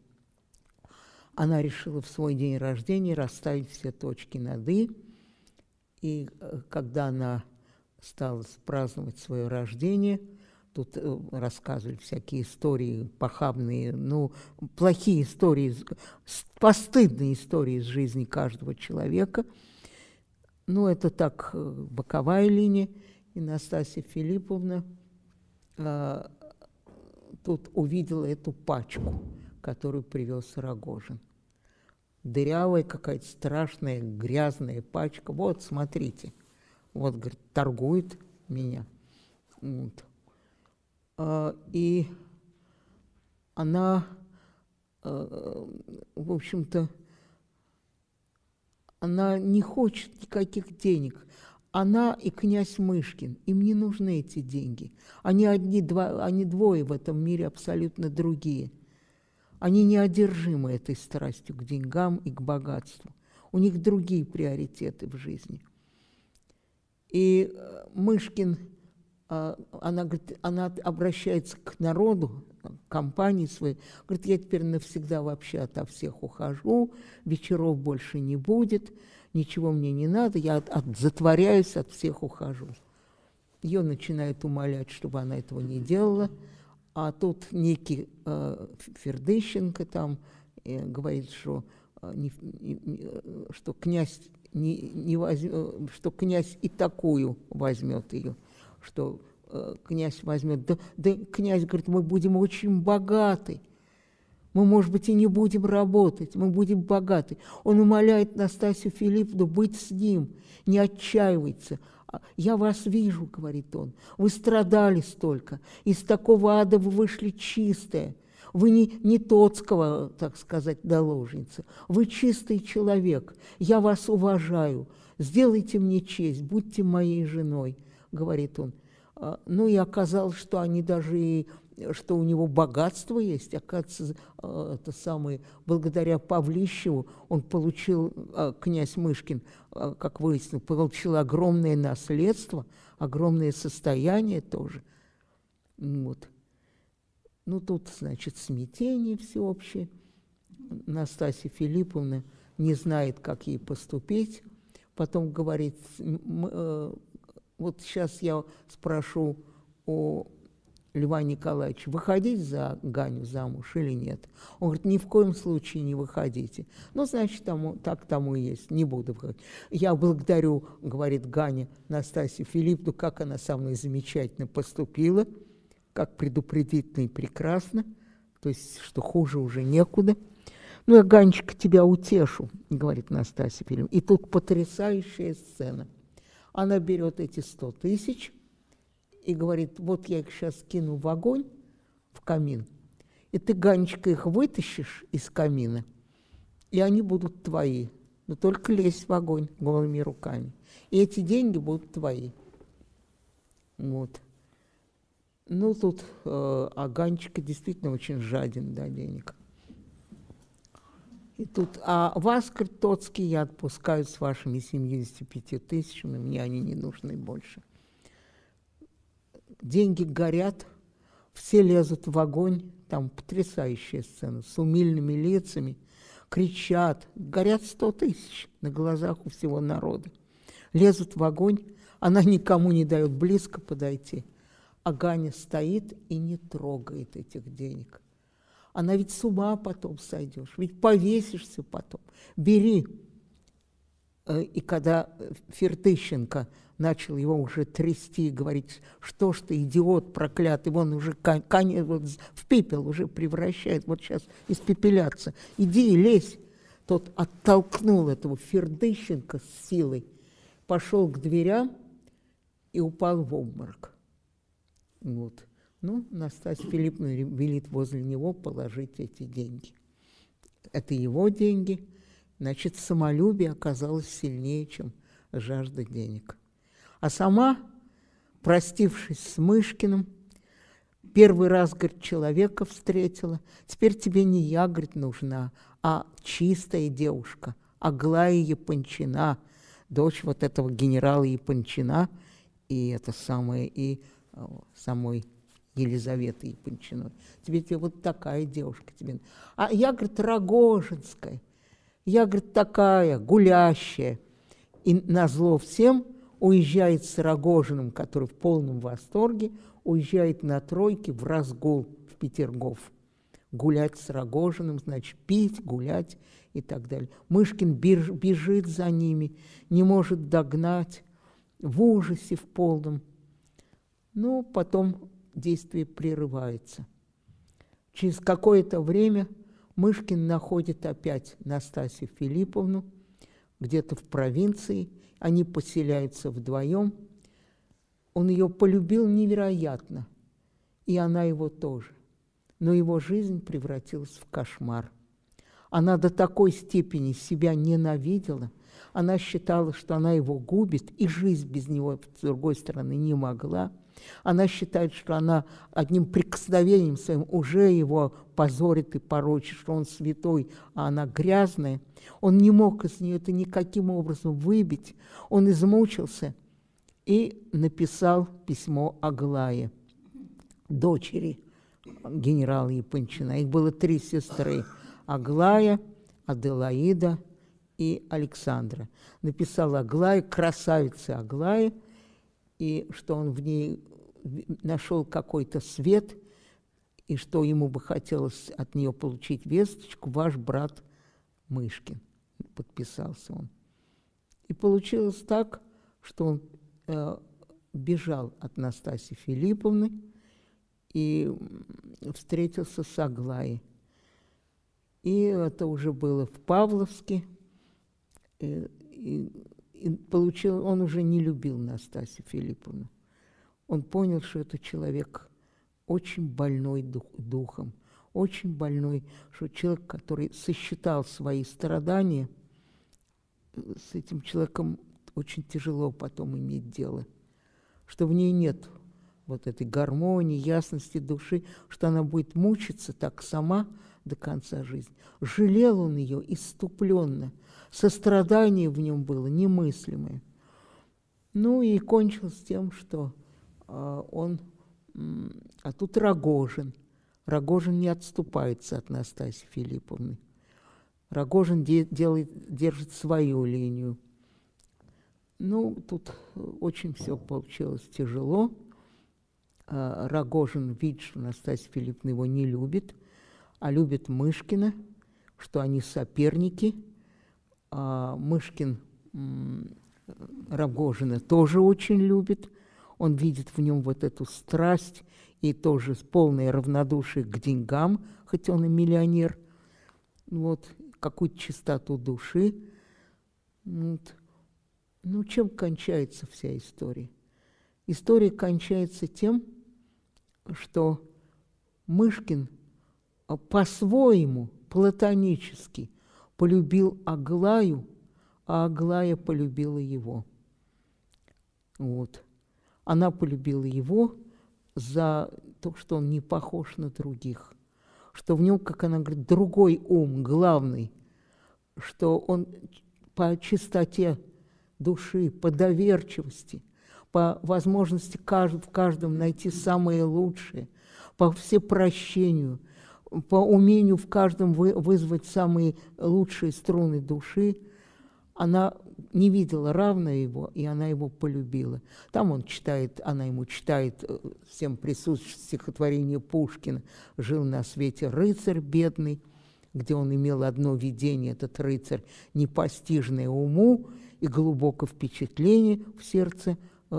Она решила в свой день рождения расставить все точки над «и». И когда она стала праздновать свое рождение, тут рассказывали всякие истории похабные, ну, плохие истории, постыдные истории из жизни каждого человека. Ну, это так, боковая линия. И Настасья Филипповна а, тут увидела эту пачку, которую привез Рогожин. Дырявая какая-то страшная, грязная пачка. Вот, смотрите. Вот, говорит, торгует меня. Вот. А, и она, а, в общем-то, она не хочет никаких денег. Она и князь Мышкин, им не нужны эти деньги. Они, одни, два, они двое в этом мире абсолютно другие. Они неодержимы этой страстью к деньгам и к богатству. У них другие приоритеты в жизни. И Мышкин, она, говорит, она обращается к народу, к компании своей, говорит, я теперь навсегда вообще ото всех ухожу, вечеров больше не будет, ничего мне не надо, я от, от, затворяюсь, от всех ухожу. Ее начинают умолять, чтобы она этого не делала. А тут некий э, Фердыщенко там э, говорит, что, э, не, не, что, князь не, не возьмет, что князь и такую возьмет ее, что э, князь возьмет. Да, да, князь говорит, мы будем очень богаты, мы, может быть, и не будем работать, мы будем богаты. Он умоляет Настасью Филипповну быть с ним, не отчаивается. «Я вас вижу, — говорит он, — вы страдали столько, из такого ада вы вышли чистые, вы не, не Тоцкого, так сказать, наложница, вы чистый человек, я вас уважаю, сделайте мне честь, будьте моей женой», — говорит он. Ну и оказалось, что они даже и что у него богатство есть. Оказывается, это самое, благодаря Павлищеву он получил, князь Мышкин, как выяснилось, получил огромное наследство, огромное состояние тоже. Вот. Ну, тут, значит, смятение всеобщее. Настасья Филипповна не знает, как ей поступить. Потом говорит, вот сейчас я спрошу у Льва Николаевича, выходить за Ганю замуж или нет? Он говорит, ни в коем случае не выходите. Ну, значит, тому, так тому и есть, не буду выходить. Я благодарю, говорит Ганя, Настасью Филипповну, как она со мной замечательно поступила, как предупредительно и прекрасно, то есть, что хуже уже некуда. Ну, я, Ганечка, тебя утешу, говорит Настасья Филипповна. И тут потрясающая сцена. Она берет эти сто тысяч и говорит, вот я их сейчас кину в огонь, в камин, и ты, Ганечка, их вытащишь из камина, и они будут твои. Но только лезь в огонь голыми руками. И эти деньги будут твои. Вот. Ну, тут э, Аганчик действительно очень жаден до денег. И тут, а вас, говорит, Тоцкий, я отпускаю с вашими семьюдесятью пятью тысячами, мне они не нужны больше. Деньги горят, все лезут в огонь, там потрясающая сцена, с умильными лицами, кричат, горят сто тысяч на глазах у всего народа. Лезут в огонь, она никому не дает близко подойти. А Ганя стоит и не трогает этих денег. Она ведь с ума потом сойдешь, ведь повесишься потом. Бери. И когда Фертыщенко начал его уже трясти и говорить, что ж ты, идиот проклятый, вон уже конец вот в пепел уже превращает, вот сейчас испепеляться. Иди и лезь. Тот оттолкнул этого Фертыщенко с силой, пошел к дверям и упал в обморок. Вот. Ну, Настасья Филипповна велит возле него положить эти деньги. Это его деньги. Значит, самолюбие оказалось сильнее, чем жажда денег. А сама, простившись с Мышкиным, первый раз, говорит, человека встретила. Теперь тебе не я, говорит, нужна, а чистая девушка, Аглая Япончина, дочь вот этого генерала Япончина, и это самое, и самой Елизаветы Япончиной. Тебе, тебе вот такая девушка. Тебе. А я, говорит, Рогожинская. Я, говорит, такая, гулящая. И назло всем уезжает с Рогожиным, который в полном восторге, уезжает на тройке в разгул в Петергоф. Гулять с Рогожиным, значит, пить, гулять и так далее. Мышкин бежит за ними, не может догнать, в ужасе в полном. Ну, потом действие прерывается. Через какое-то время Мышкин находит опять Настасью Филипповну где-то в провинции. Они поселяются вдвоем. Он ее полюбил невероятно, и она его тоже. Но его жизнь превратилась в кошмар. Она до такой степени себя ненавидела, она считала, что она его губит, и жизнь без него, с другой стороны, не могла. Она считает, что она одним прикосновением своим уже его позорит и порочит, что он святой, а она грязная. Он не мог из нее это никаким образом выбить. Он измучился и написал письмо Аглае, дочери генерала Япончина. Их было три сестры – Аглая, Аделаида и Александра. Написал Аглае, красавица Аглая, и что он в ней нашел какой-то свет, и что ему бы хотелось от нее получить весточку: ваш брат Мышкин. Подписался он. И получилось так, что он э, бежал от Настасьи Филипповны и встретился с Аглаей. И это уже было в Павловске. И, и, и получил, он уже не любил Настасью Филипповну. Он понял, что это человек очень больной дух, духом, очень больной, что человек, который сосчитал свои страдания, с этим человеком очень тяжело потом иметь дело, что в ней нет вот этой гармонии, ясности души, что она будет мучиться так сама до конца жизни. Жалел он ее исступленно, сострадание в нем было немыслимое. Ну и кончилось тем, что э, он... А тут Рогожин. Рогожин не отступается от Настасьи Филипповны. Рогожин де делает, держит свою линию. Ну, тут очень все получилось тяжело. Рогожин видит, что Настасья Филипповна его не любит, а любит Мышкина, что они соперники. А Мышкин Рогожина тоже очень любит. Он видит в нем вот эту страсть и тоже полное равнодушие к деньгам, хоть он и миллионер, вот, какую-то чистоту души. Вот. Ну, чем кончается вся история? История кончается тем, что Мышкин по-своему, платонически полюбил Аглаю, а Аглая полюбила его. Вот. Она полюбила его, за то, что он не похож на других, что в нем, как она говорит, другой ум, главный, что он по чистоте души, по доверчивости, по возможности в каждом найти самое лучшее, по всепрощению, по умению в каждом вызвать самые лучшие струны души, она не видела равного его, и она его полюбила. Там он читает, она ему читает всем присутствующим стихотворение Пушкина «Жил на свете рыцарь бедный», где он имел одно видение, этот рыцарь, непостижное уму и глубокое впечатление в сердце,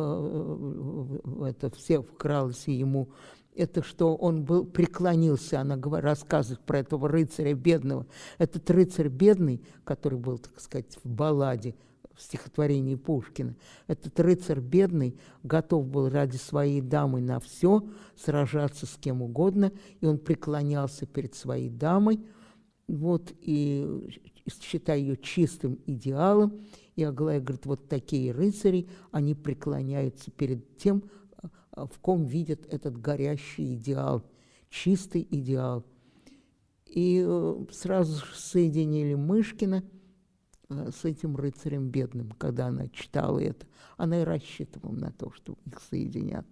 это все вкралось ему. Это что он был, преклонился, она говорит, рассказывает про этого рыцаря бедного. Этот рыцарь бедный, который был, так сказать, в балладе, в стихотворении Пушкина, этот рыцарь бедный готов был ради своей дамы на все, сражаться с кем угодно, и он преклонялся перед своей дамой, вот, и считая ее чистым идеалом. И Аглая говорит, вот такие рыцари, они преклоняются перед тем, в ком видят этот горящий идеал, чистый идеал. И сразу же соединили Мышкина с этим рыцарем бедным, когда она читала это. Она и рассчитывала на то, что их соединят.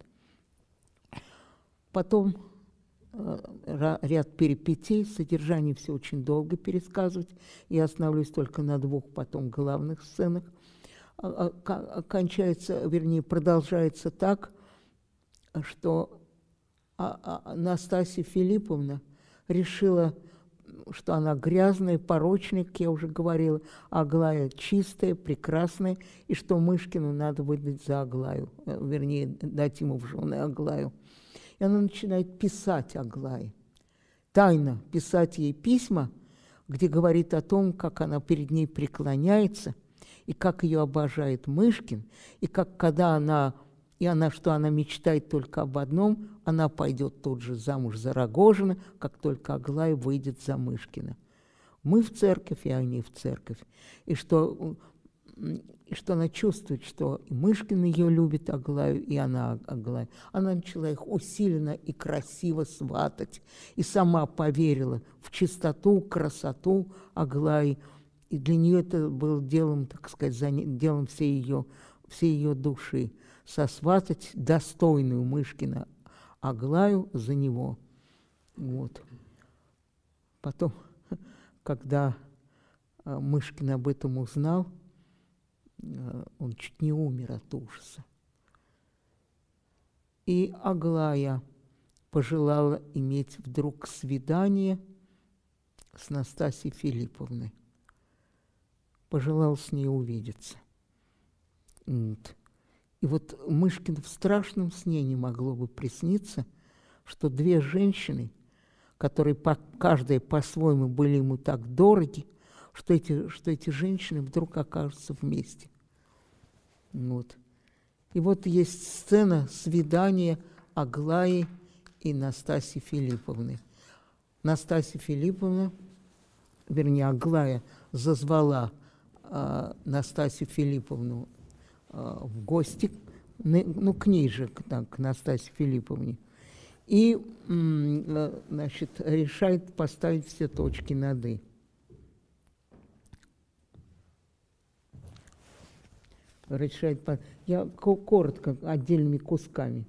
Потом ряд перипетий, содержание все очень долго пересказывать. Я остановлюсь только на двух потом главных сценах. Кончается, вернее, продолжается так, что Настасья Филипповна решила, что она грязная, порочная, как я уже говорила, а Аглая чистая, прекрасная, и что Мышкину надо выдать за Аглаю, вернее, дать ему в жены Аглаю. И она начинает писать Аглае, тайно писать ей письма, где говорит о том, как она перед ней преклоняется, и как ее обожает Мышкин, и как, когда она, и она, что она мечтает только об одном, она пойдет тут же замуж за Рогожина, как только Аглая выйдет за Мышкина. Мы в церковь, и они в церковь. И что, и что она чувствует, что и Мышкин ее любит, Аглаю, и она Аглаю. Она начала их усиленно и красиво сватать, и сама поверила в чистоту, красоту Аглаи. И для нее это было делом, так сказать, делом всей ее, всей ее души. Сосватать достойную Мышкина Аглаю за него. Вот. Потом, когда Мышкин об этом узнал, он чуть не умер от ужаса. И Аглая пожелала иметь вдруг свидание с Настасьей Филипповной. Пожелал с ней увидеться. Вот. И вот Мышкину в страшном сне не могло бы присниться, что две женщины, которые по, каждая по-своему были ему так дороги, что эти, что эти женщины вдруг окажутся вместе. Вот. И вот есть сцена свидания Аглаи и Настасьи Филипповны. Настасья Филипповна, вернее, Аглая зазвала а, Настасью Филипповну в гости, ну, к ней же, к, к Настасье Филипповне, и, значит, решает поставить все точки над «и». Решает, я коротко, отдельными кусками.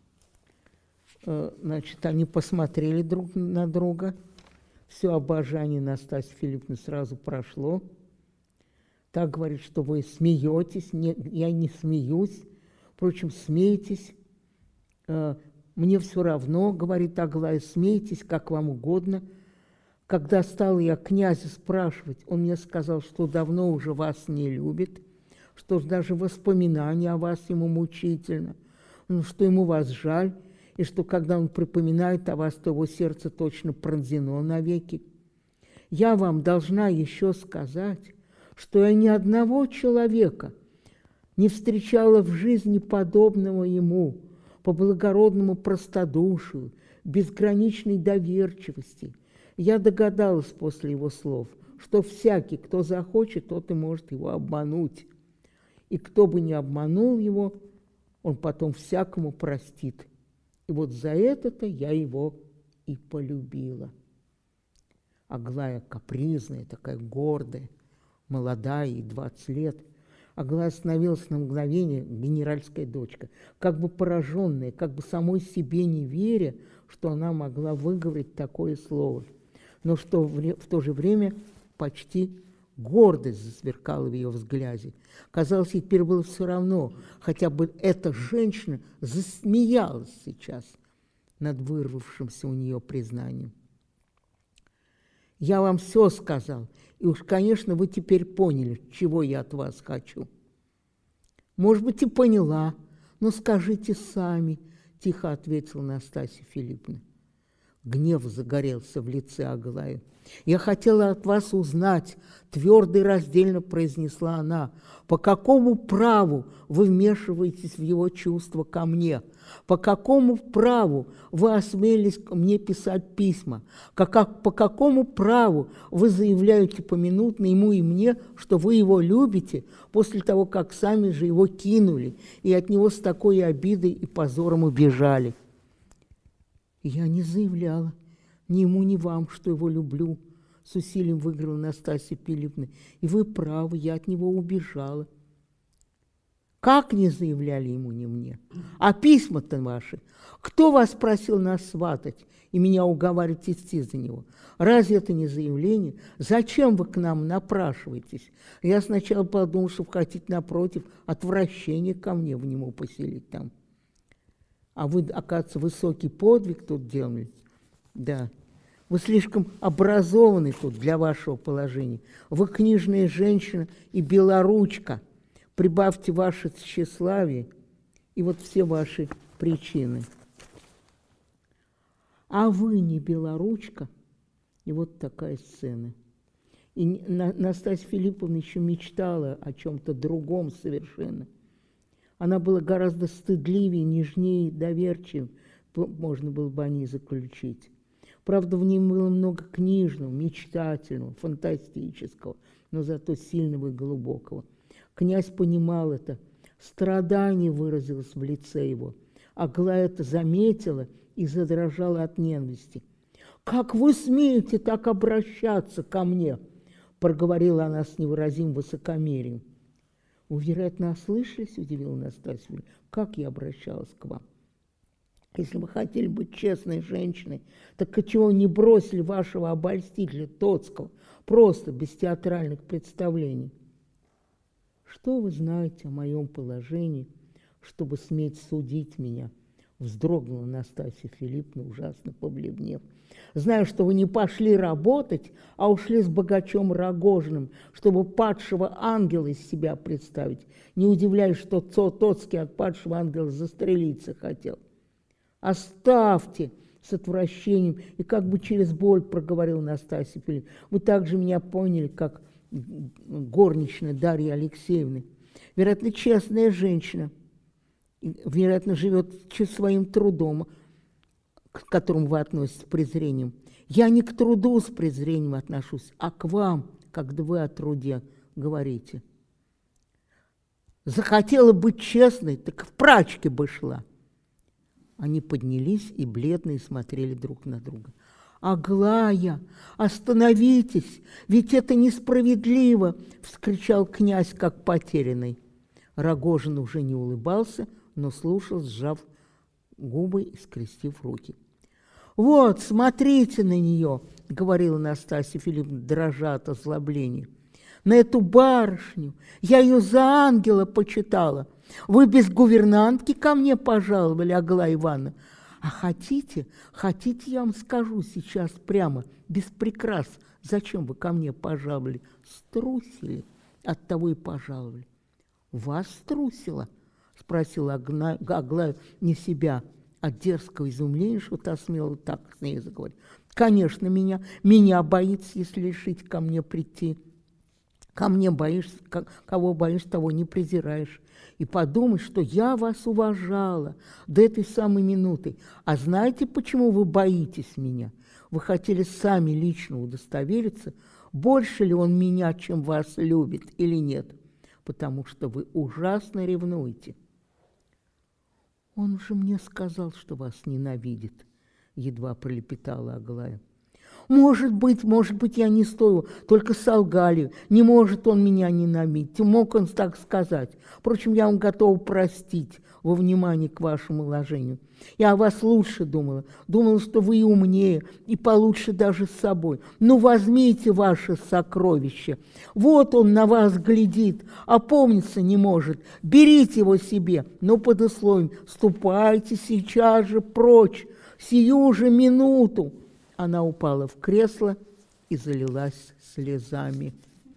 Значит, они посмотрели друг на друга, все обожание Настасьи Филипповны сразу прошло. Так говорит, что вы смеетесь, не, я не смеюсь, впрочем, смейтесь, э, мне все равно, говорит Аглая, смейтесь, как вам угодно. Когда стала я князя спрашивать, он мне сказал, что давно уже вас не любит, что даже воспоминания о вас ему мучительно, что ему вас жаль, и что когда он припоминает о вас, то его сердце точно пронзено навеки. Я вам должна еще сказать, что я ни одного человека не встречала в жизни подобного ему по благородному простодушию, безграничной доверчивости. Я догадалась после его слов, что всякий, кто захочет, тот и может его обмануть. И кто бы ни обманул его, он потом всякому простит. И вот за это-то я его и полюбила. Аглая капризная, такая гордая, молодая, ей двадцать лет. Аглая остановилась на мгновение, генеральская дочка, как бы пораженная, как бы самой себе не веря, что она могла выговорить такое слово. Но что в, в то же время почти гордость засверкала в ее взгляде. Казалось, ей теперь было все равно, хотя бы эта женщина засмеялась сейчас над вырвавшимся у нее признанием. Я вам все сказал, и уж, конечно, вы теперь поняли, чего я от вас хочу. Может быть, и поняла, но скажите сами, тихо ответила Настасья Филипповна. Гнев загорелся в лице Аглаи. «Я хотела от вас узнать», – твердо и раздельно произнесла она, «по какому праву вы вмешиваетесь в его чувства ко мне? По какому праву вы осмелились мне писать письма? Как, по какому праву вы заявляете поминутно ему и мне, что вы его любите, после того, как сами же его кинули и от него с такой обидой и позором убежали?» «Я не заявляла ни ему, ни вам, что его люблю», — с усилием выговорила Настасья Филипповна. «И вы правы, я от него убежала». «Как не заявляли ему, ни мне? А письма-то ваши? Кто вас просил нас сватать и меня уговаривать идти за него? Разве это не заявление? Зачем вы к нам напрашиваетесь? Я сначала подумал, что хотите, напротив, отвращение ко мне в нему поселить там. А вы, оказывается, высокий подвиг тут делали? Да. Вы слишком образованы тут для вашего положения. Вы книжная женщина и белоручка. Прибавьте ваше тщеславие и вот все ваши причины. А вы не белоручка? И вот такая сцена. И Настасья Филипповна еще мечтала о чем-то другом совершенно. Она была гораздо стыдливее, нежнее, доверчивее, можно было бы о ней заключить. Правда, в ней было много книжного, мечтательного, фантастического, но зато сильного и глубокого. Князь понимал это, страдание выразилось в лице его. Аглая это заметила и задрожала от ненависти. «Как вы смеете так обращаться ко мне?» – проговорила она с невыразимым высокомерием. «Вы, вероятно, ослышались?» – удивила Настасья. «Как я обращалась к вам? Если вы хотели быть честной женщиной, так отчего не бросили вашего обольстителя Тоцкого, просто без театральных представлений?» «Что вы знаете о моем положении, чтобы сметь судить меня?» – вздрогнула Настасья Филипповна, ужасно побледнев. «Знаю, что вы не пошли работать, а ушли с богачом Рогожиным, чтобы падшего ангела из себя представить. Не удивляюсь, что Тоцкий от падшего ангела застрелиться хотел». «Оставьте!» – с отвращением и как бы через боль проговорила Настасья Филипповна. «Вы также меня поняли, как горничная Дарья Алексеевна. Вероятно, честная женщина, вероятно, живет своим трудом, к которому вы относитесь с презрением. Я не к труду с презрением отношусь, а к вам, когда вы о труде говорите. Захотела быть честной, так в прачке бы шла». Они поднялись и бледные смотрели друг на друга. «Аглая, остановитесь, ведь это несправедливо!» – вскричал князь, как потерянный. Рогожин уже не улыбался, но слушал, сжав губы и скрестив руки. «Вот, смотрите на нее!» – говорила Настасья Филипповна, дрожа от озлобления. «На эту барышню! Я ее за ангела почитала! Вы без гувернантки ко мне пожаловали, Аглая Ивановна? А хотите, хотите, я вам скажу сейчас прямо, без прикрас, зачем вы ко мне пожаловали? Струсили, оттого и пожаловали». «Вас струсила?» – спросила Агна, Аглая не себя, от дерзкого изумления, что та смела так с ней заговорить. «Конечно, меня, меня боится, если решить ко мне прийти. Ко мне боишься, кого боишься, того не презираешь. И подумай, что я вас уважала до этой самой минуты. А знаете, почему вы боитесь меня? Вы хотели сами лично удостовериться, больше ли он меня, чем вас любит или нет, потому что вы ужасно ревнуете». Он же мне сказал, что вас ненавидит, едва пролепетала Аглая. Может быть, может быть, я не стою, только солгали. Не может он меня ненавидеть, мог он так сказать. Впрочем, я вам готова простить во внимание к вашему ложению. Я о вас лучше думала, думала, что вы и умнее, и получше даже с собой. Ну, возьмите ваше сокровище. Вот он на вас глядит, опомниться не может. Берите его себе, но под условием, ступайте сейчас же прочь, сию же минуту. Она упала в кресло и залилась слезами.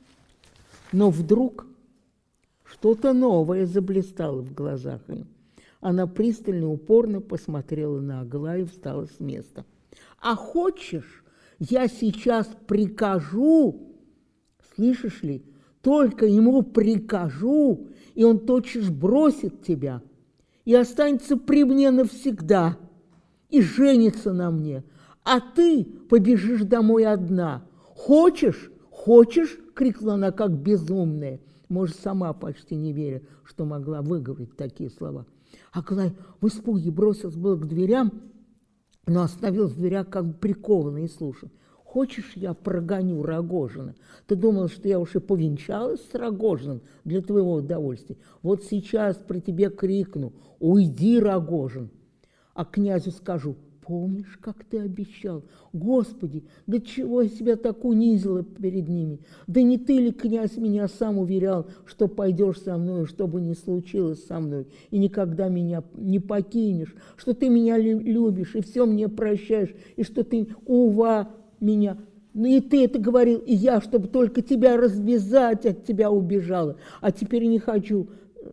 Но вдруг что-то новое заблистало в глазах ее. Она пристально и упорно посмотрела на Аглаю и встала с места. «А хочешь, я сейчас прикажу, слышишь ли, только ему прикажу, и он тотчас бросит тебя, и останется при мне навсегда, и женится на мне, а ты побежишь домой одна. Хочешь? Хочешь?» – крикнула она, как безумная, может, сама почти не веря, что могла выговорить такие слова. Аглая в испуге бросилась было к дверям, но остановилась в дверях, как бы прикованная, и слушала. «Хочешь, я прогоню Рогожина? Ты думала, что я уж и повенчалась с Рогожиным для твоего удовольствия? Вот сейчас при тебе крикну: уйди, Рогожин, а князю скажу: помнишь, как ты обещал? Господи, да чего я себя так унизила перед ними? Да не ты ли, князь, меня сам уверял, что пойдешь со мной, что бы ни случилось со мной, и никогда меня не покинешь, что ты меня любишь и все мне прощаешь, и что ты, ува, меня... Ну и ты это говорил, и я, чтобы только тебя развязать, от тебя убежала, а теперь не хочу...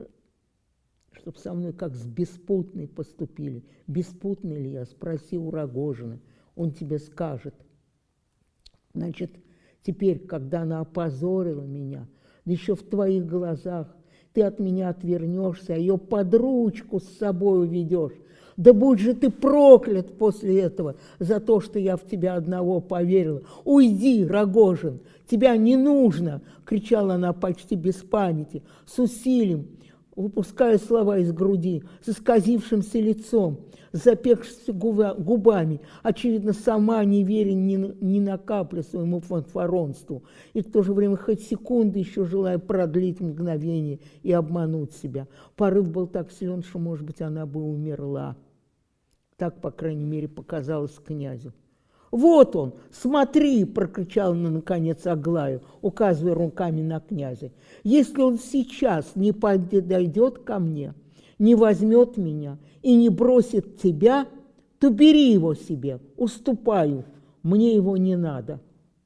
чтобы со мной как с беспутной поступили. Беспутный ли я? Спроси у Рогожина, он тебе скажет. Значит, теперь, когда она опозорила меня, да еще в твоих глазах, ты от меня отвернешься, а ее под ручку с собой уведешь. Да будь же ты проклят после этого за то, что я в тебя одного поверила. Уйди, Рогожин, тебя не нужно, кричала она почти без памяти, с усилием, выпуская слова из груди, с исказившимся лицом, с запекшимися губами, очевидно, сама не веря ни, ни на каплю своему фанфаронству, и в то же время хоть секунду еще желая продлить мгновение и обмануть себя. Порыв был так силен, что, может быть, она бы умерла. Так, по крайней мере, показалось князю. «Вот он, смотри!» – прокричала она, наконец, Аглая, указывая руками на князя. «Если он сейчас не подойдет ко мне, не возьмет меня и не бросит тебя, то бери его себе, уступаю, мне его не надо».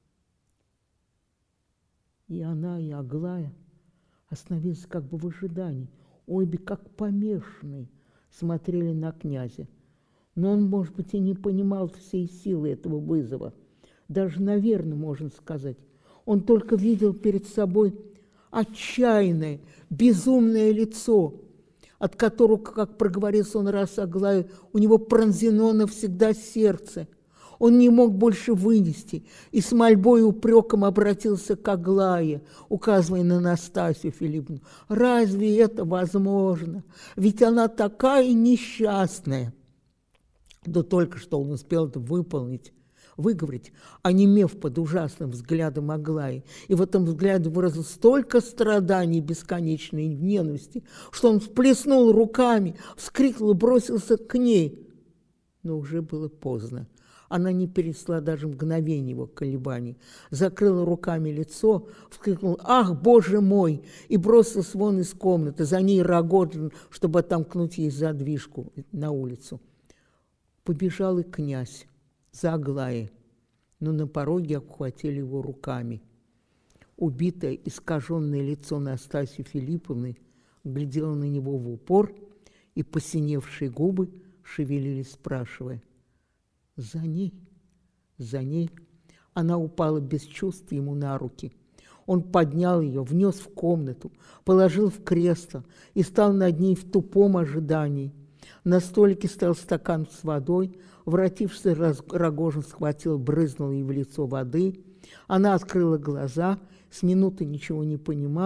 И она, и Аглая остановились как бы в ожидании, обе как помешанные смотрели на князя. Но он, может быть, и не понимал всей силы этого вызова. Даже, наверное, можно сказать. Он только видел перед собой отчаянное, безумное лицо, от которого, как проговорился он раз Аглае, у него пронзено навсегда сердце. Он не мог больше вынести и с мольбой и упреком обратился к Аглае, указывая на Настасью Филипповну. «Разве это возможно? Ведь она такая несчастная!» Да только что он успел это выполнить, выговорить, онемев под ужасным взглядом Аглаи. И в этом взгляде выразилось столько страданий, бесконечной ненависти, что он всплеснул руками, вскрикнул и бросился к ней. Но уже было поздно. Она не перенесла даже мгновение его колебаний, закрыла руками лицо, вскрикнула: «Ах, Боже мой!» и бросилась вон из комнаты, за ней Рогожин, чтобы отомкнуть ей задвижку на улицу. Побежал и князь за Аглаей, но на пороге обхватили его руками. Убитое, искаженное лицо Настасьи Филипповны глядело на него в упор, и посиневшие губы шевелились, спрашивая: «За ней? За ней?» Она упала без чувств ему на руки. Он поднял ее, внес в комнату, положил в кресло и стал над ней в тупом ожидании. На столике стоял стакан с водой. Воротившись, Рогожин схватил, брызнул ей в лицо воды. Она открыла глаза, с минуты ничего не понимала,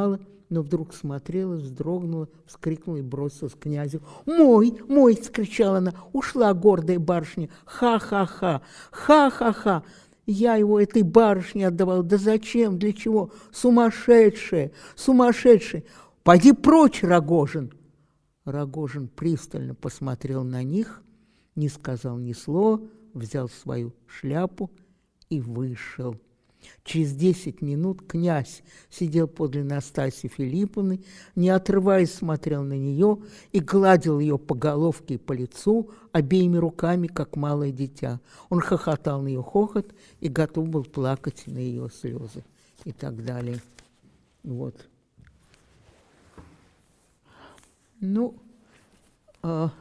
но вдруг смотрела, вздрогнула, вскрикнула и бросилась к князю. «Мой, мой!» – скричала она. «Ушла гордая барышня! Ха-ха-ха! Ха-ха-ха! Я его этой барышне отдавала. Да зачем? Для чего? Сумасшедшая! Сумасшедшая! Пойди прочь, Рогожин!» Рогожин пристально посмотрел на них, не сказал ни слова, взял свою шляпу и вышел. Через десять минут князь сидел подле Настасьи Филипповны, не отрываясь смотрел на нее и гладил ее по головке и по лицу обеими руками, как малое дитя. Он хохотал на ее хохот и готов был плакать на ее слезы и так далее. Вот. Ну, а,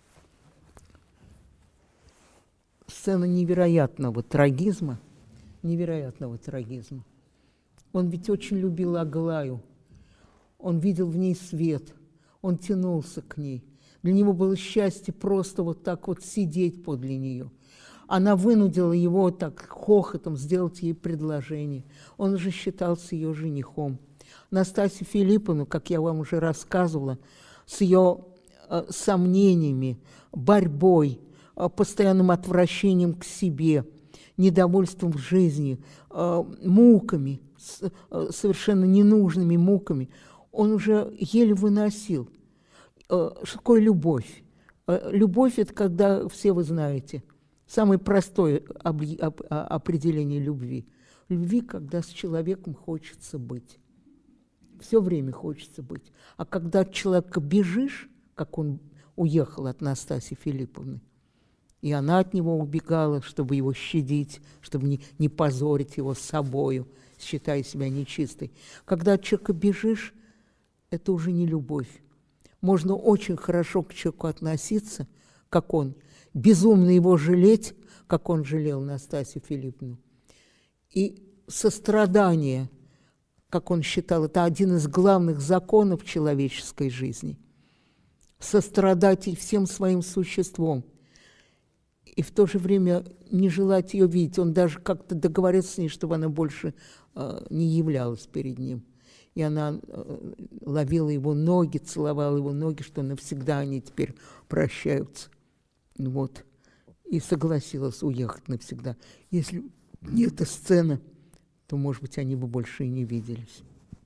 сцена невероятного трагизма, невероятного трагизма. Он ведь очень любил Аглаю, он видел в ней свет, он тянулся к ней. Для него было счастье просто вот так вот сидеть подле нее. Она вынудила его так хохотом сделать ей предложение. Он уже считался ее женихом. Настасью Филипповну, как я вам уже рассказывала, с ее э, сомнениями, борьбой, э, постоянным отвращением к себе, недовольством в жизни, э, муками, с, э, совершенно ненужными муками, он уже еле выносил. Э, что такое любовь? Э, любовь – это когда, все вы знаете, самое простое об, об, определение любви. Любви, когда с человеком хочется быть. Все время хочется быть. А когда от человека бежишь, как он уехал от Настасьи Филипповны, и она от него убегала, чтобы его щадить, чтобы не, не позорить его с собою, считая себя нечистой. Когда от человека бежишь, это уже не любовь. Можно очень хорошо к человеку относиться, как он, безумно его жалеть, как он жалел Настасью Филипповну. И сострадание, как он считал, это один из главных законов человеческой жизни. Сострадать ей всем своим существом. И в то же время не желать ее видеть. Он даже как-то договорился с ней, чтобы она больше э, не являлась перед ним. И она э, ловила его ноги, целовала его ноги, что навсегда они теперь прощаются. Вот. И согласилась уехать навсегда. Если не эта сцена, то, может быть, они бы больше и не виделись.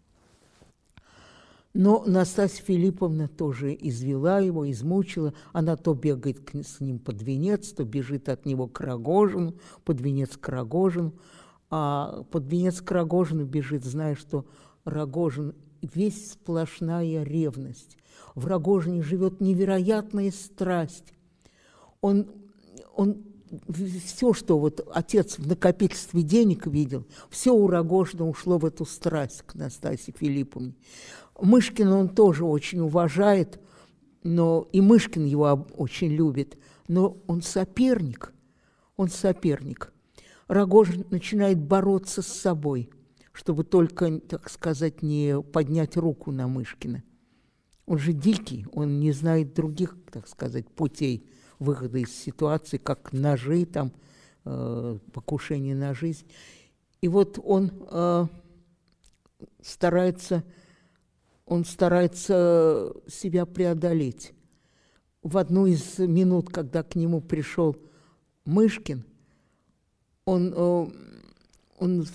Но Настасья Филипповна тоже извела его, измучила. Она то бегает с ним под венец, то бежит от него к Рогожину, под венец к Рогожину. А под венец к Рогожину бежит, зная, что Рогожин весь сплошная ревность. В Рогожине живет невероятная страсть. Он, он все, что вот отец в накопительстве денег видел, все у Рогожина ушло в эту страсть к Настасье Филипповне. Мышкина он тоже очень уважает, но и Мышкин его очень любит, но он соперник, он соперник. Рогожин начинает бороться с собой, чтобы только, так сказать, не поднять руку на Мышкина. Он же дикий, он не знает других, так сказать, путей выхода из ситуации, как ножи, там, э, покушение на жизнь. И вот он э, старается... Он старается себя преодолеть. В одну из минут, когда к нему пришел Мышкин, он, он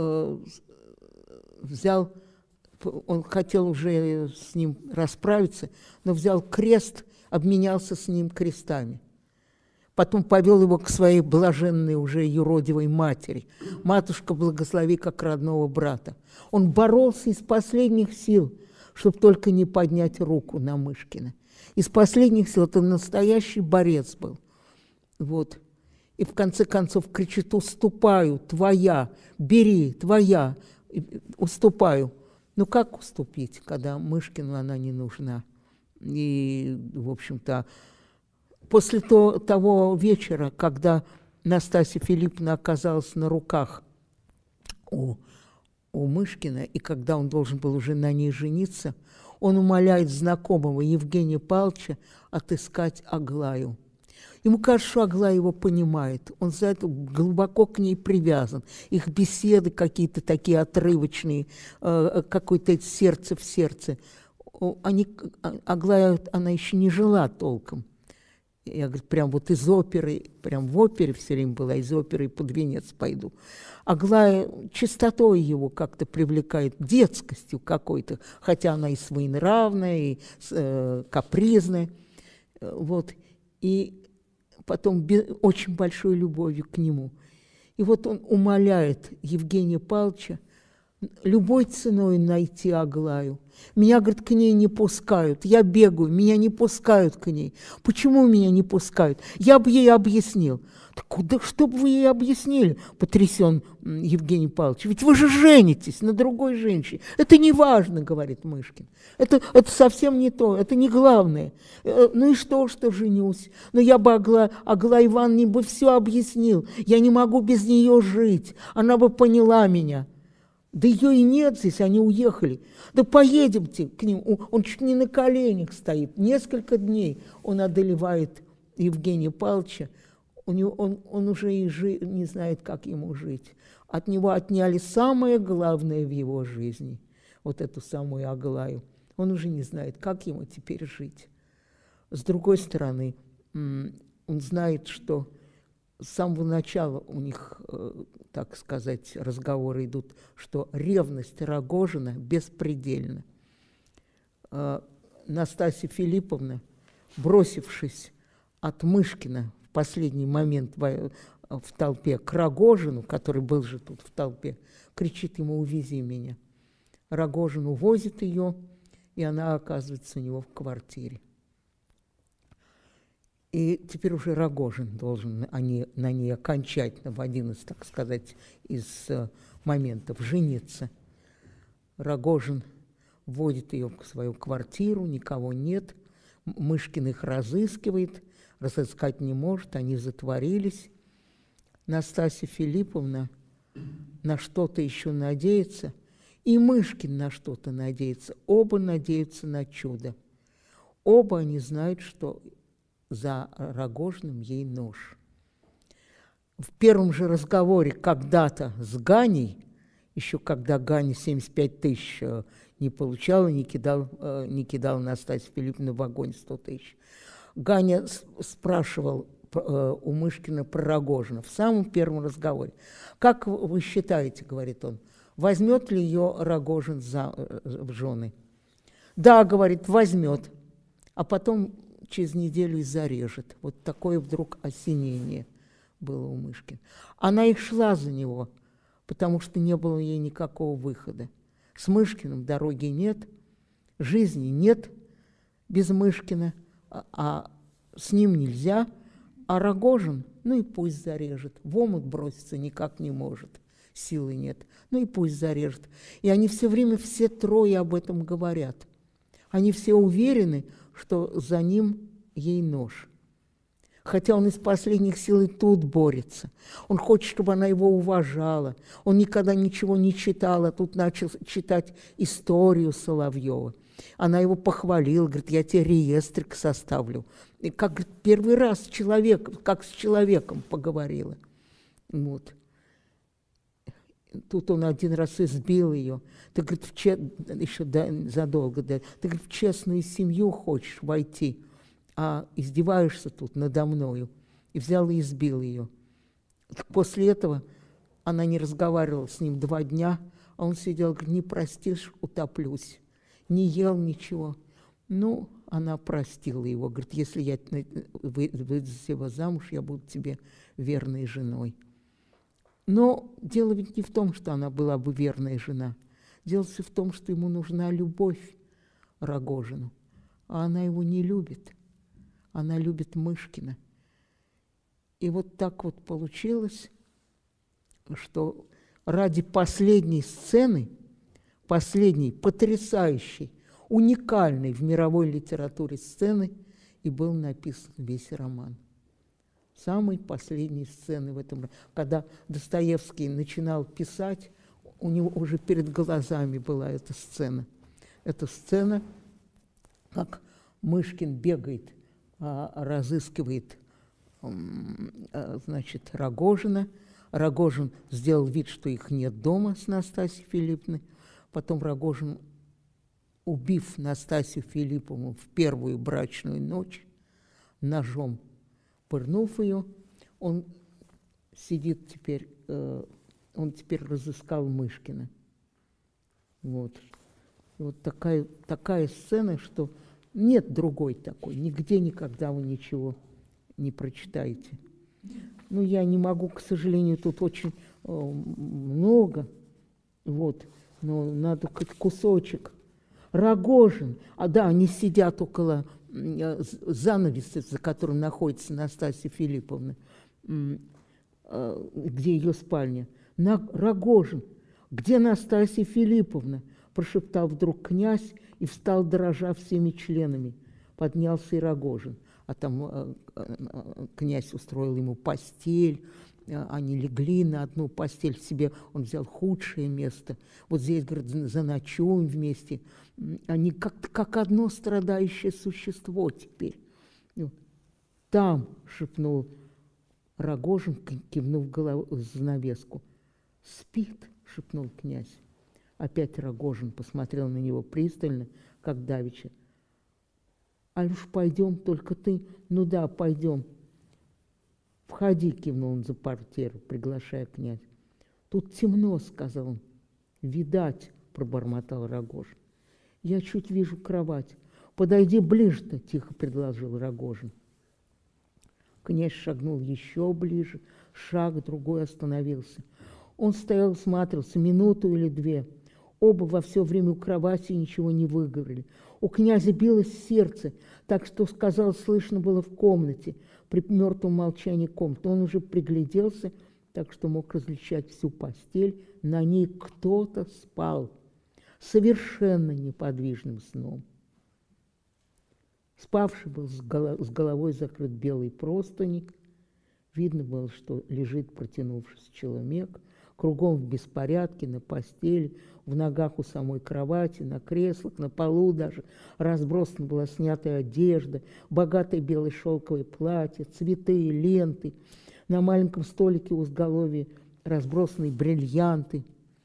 взял, он хотел уже с ним расправиться, но взял крест, обменялся с ним крестами. Потом повел его к своей блаженной уже юродивой матери. Матушка, благослови как родного брата. Он боролся из последних сил, чтобы только не поднять руку на Мышкина. Из последних сил это настоящий борец был. Вот. И в конце концов кричит: уступаю, твоя, бери, твоя, уступаю. Ну как уступить, когда Мышкину она не нужна? И, в общем-то, после то, того вечера, когда Настасья Филипповна оказалась на руках у у Мышкина, и когда он должен был уже на ней жениться, он умоляет знакомого Евгения Павловича отыскать Аглаю. Ему кажется, что Аглая его понимает. Он за это глубоко к ней привязан. Их беседы какие-то такие отрывочные, какое-то сердце в сердце. Они, Аглая, она еще не жила толком. Я, говорю, прям вот из оперы, прям в опере все время была, из оперы под венец пойду. Аглая чистотой его как-то привлекает, детскостью какой-то, хотя она и своенравная, и э, капризная. Вот. И потом очень большой любовью к нему. И вот он умоляет Евгения Павловича любой ценой найти Аглаю. Меня, говорит, к ней не пускают. Я бегаю, меня не пускают к ней. Почему меня не пускают? Я бы ей объяснил. Так куда, что бы вы ей объяснили? Потрясен Евгений Павлович. Ведь вы же женитесь на другой женщине. Это не важно, говорит Мышкин. Это, это совсем не то, это не главное. Ну и что, что женюсь? Но я бы Агла, Аглае Ивановне бы все объяснил. Я не могу без нее жить. Она бы поняла меня. Да ее и нет здесь, они уехали. Да поедемте к ним. Он чуть не на коленях стоит. Несколько дней он одолевает Евгения Павловича. У него, он, он уже и жи, не знает, как ему жить. От него отняли самое главное в его жизни, вот эту самую Аглаю. Он уже не знает, как ему теперь жить. С другой стороны, он знает, что с самого начала у них, так сказать, разговоры идут, что ревность Рогожина беспредельна. Настасья Филипповна, бросившись от Мышкина в последний момент в, в толпе к Рогожину, который был же тут в толпе, кричит ему: «Увези меня». Рогожин увозит ее, и она оказывается у него в квартире. И теперь уже Рогожин должен они, на ней окончательно в один из, так сказать, из uh, моментов жениться. Рогожин вводит ее в свою квартиру, никого нет. Мышкин их разыскивает, разыскать не может, они затворились. Настасья Филипповна на что-то еще надеется, и Мышкин на что-то надеется. Оба надеются на чудо. Оба они знают, что за Рогожиным ей нож. В первом же разговоре когда-то с Ганей, еще когда Ганя семьдесят пять тысяч не получала, не кидал, не кидал Настасья Филипповна в огонь сто тысяч, Ганя спрашивал у Мышкина про Рогожина в самом первом разговоре. «Как вы считаете, — говорит он, — возьмет ли ее Рогожин за, в жены?» «Да, — говорит, — возьмет, а потом через неделю и зарежет». Вот такое вдруг осенение было у Мышкина. Она и шла за него, потому что не было ей никакого выхода. С Мышкиным дороги нет, жизни нет без Мышкина, а, а с ним нельзя. А Рогожин, ну и пусть зарежет, в омут броситься никак не может, силы нет, ну и пусть зарежет. И они все время, все трое об этом говорят. Они все уверены, что за ним ей нож. Хотя он из последних сил и тут борется. Он хочет, чтобы она его уважала. Он никогда ничего не читал, а тут начал читать историю Соловьева. Она его похвалила, говорит: «Я тебе реестрик составлю». И как, говорит, первый раз человек, как с человеком поговорила. Вот. Тут он один раз избил ее. Ты, говорит, в че... еще да, задолго, да, ты, говорит, в честную семью хочешь войти, а издеваешься тут надо мною. И взял и избил ее. После этого она не разговаривала с ним два дня, а он сидел, говорит: «Не простишь, утоплюсь». Не ел ничего. Ну, она простила его. Говорит: «Если я выйду за тебя замуж, я буду тебе верной женой». Но дело ведь не в том, что она была бы верная жена. Дело все в том, что ему нужна любовь Рогожину. А она его не любит. Она любит Мышкина. И вот так вот получилось, что ради последней сцены, последней потрясающей, уникальной в мировой литературе сцены, и был написан весь роман. Самой последней сцены в этом, когда Достоевский начинал писать, у него уже перед глазами была эта сцена. Эта сцена, как Мышкин бегает, разыскивает значит, Рогожина. Рогожин сделал вид, что их нет дома с Настасьей Филипповной. Потом Рогожин, убив Настасью Филипповну в первую брачную ночь, ножом пырнув ее, он сидит теперь, э, он теперь разыскал Мышкина. Вот. Вот такая, такая сцена, что нет другой такой, нигде никогда вы ничего не прочитаете. Ну, я не могу, к сожалению, тут очень э, много, вот, но надо хоть кусочек. Рогожин, а да, они сидят около э, занавеса, за которым находится Настасья Филипповна, э, э, где ее спальня. На, Рогожин, где Настасья Филипповна? Прошептал вдруг князь и встал, дрожа всеми членами. Поднялся и Рогожин. А там э, э, князь устроил ему постель, э, они легли на одну постель себе, он взял худшее место. Вот здесь, говорит, заночуем вместе. Они как, как одно страдающее существо теперь. Там, шепнул Рогожин, кивнув голову в занавеску. Спит, шепнул князь. Опять Рогожин посмотрел на него пристально, как давеча. Алюш, пойдем, только ты. Ну да, пойдем. Входи, кивнул он за портьеру, приглашая князь. Тут темно, сказал он. Видать, пробормотал Рогожин. Я чуть вижу кровать. Подойди ближе-то, тихо предложил Рогожин. Князь шагнул еще ближе, шаг другой остановился. Он стоял, смотрелся минуту или две. Оба во все время у кровати ничего не выговорили. У князя билось сердце, так что, сказал, слышно было в комнате, при мертвом молчании комнаты. Он уже пригляделся, так что мог различать всю постель. На ней кто-то спал, совершенно неподвижным сном. Спавший был с головой закрыт белой простыней. Видно было, что лежит, протянувшись, человек, кругом в беспорядке, на постели, в ногах у самой кровати, на креслах, на полу даже. Разбросана была снятая одежда, богатое белое шелковое платье, цветы и ленты. На маленьком столике у изголовья разбросаны бриллианты.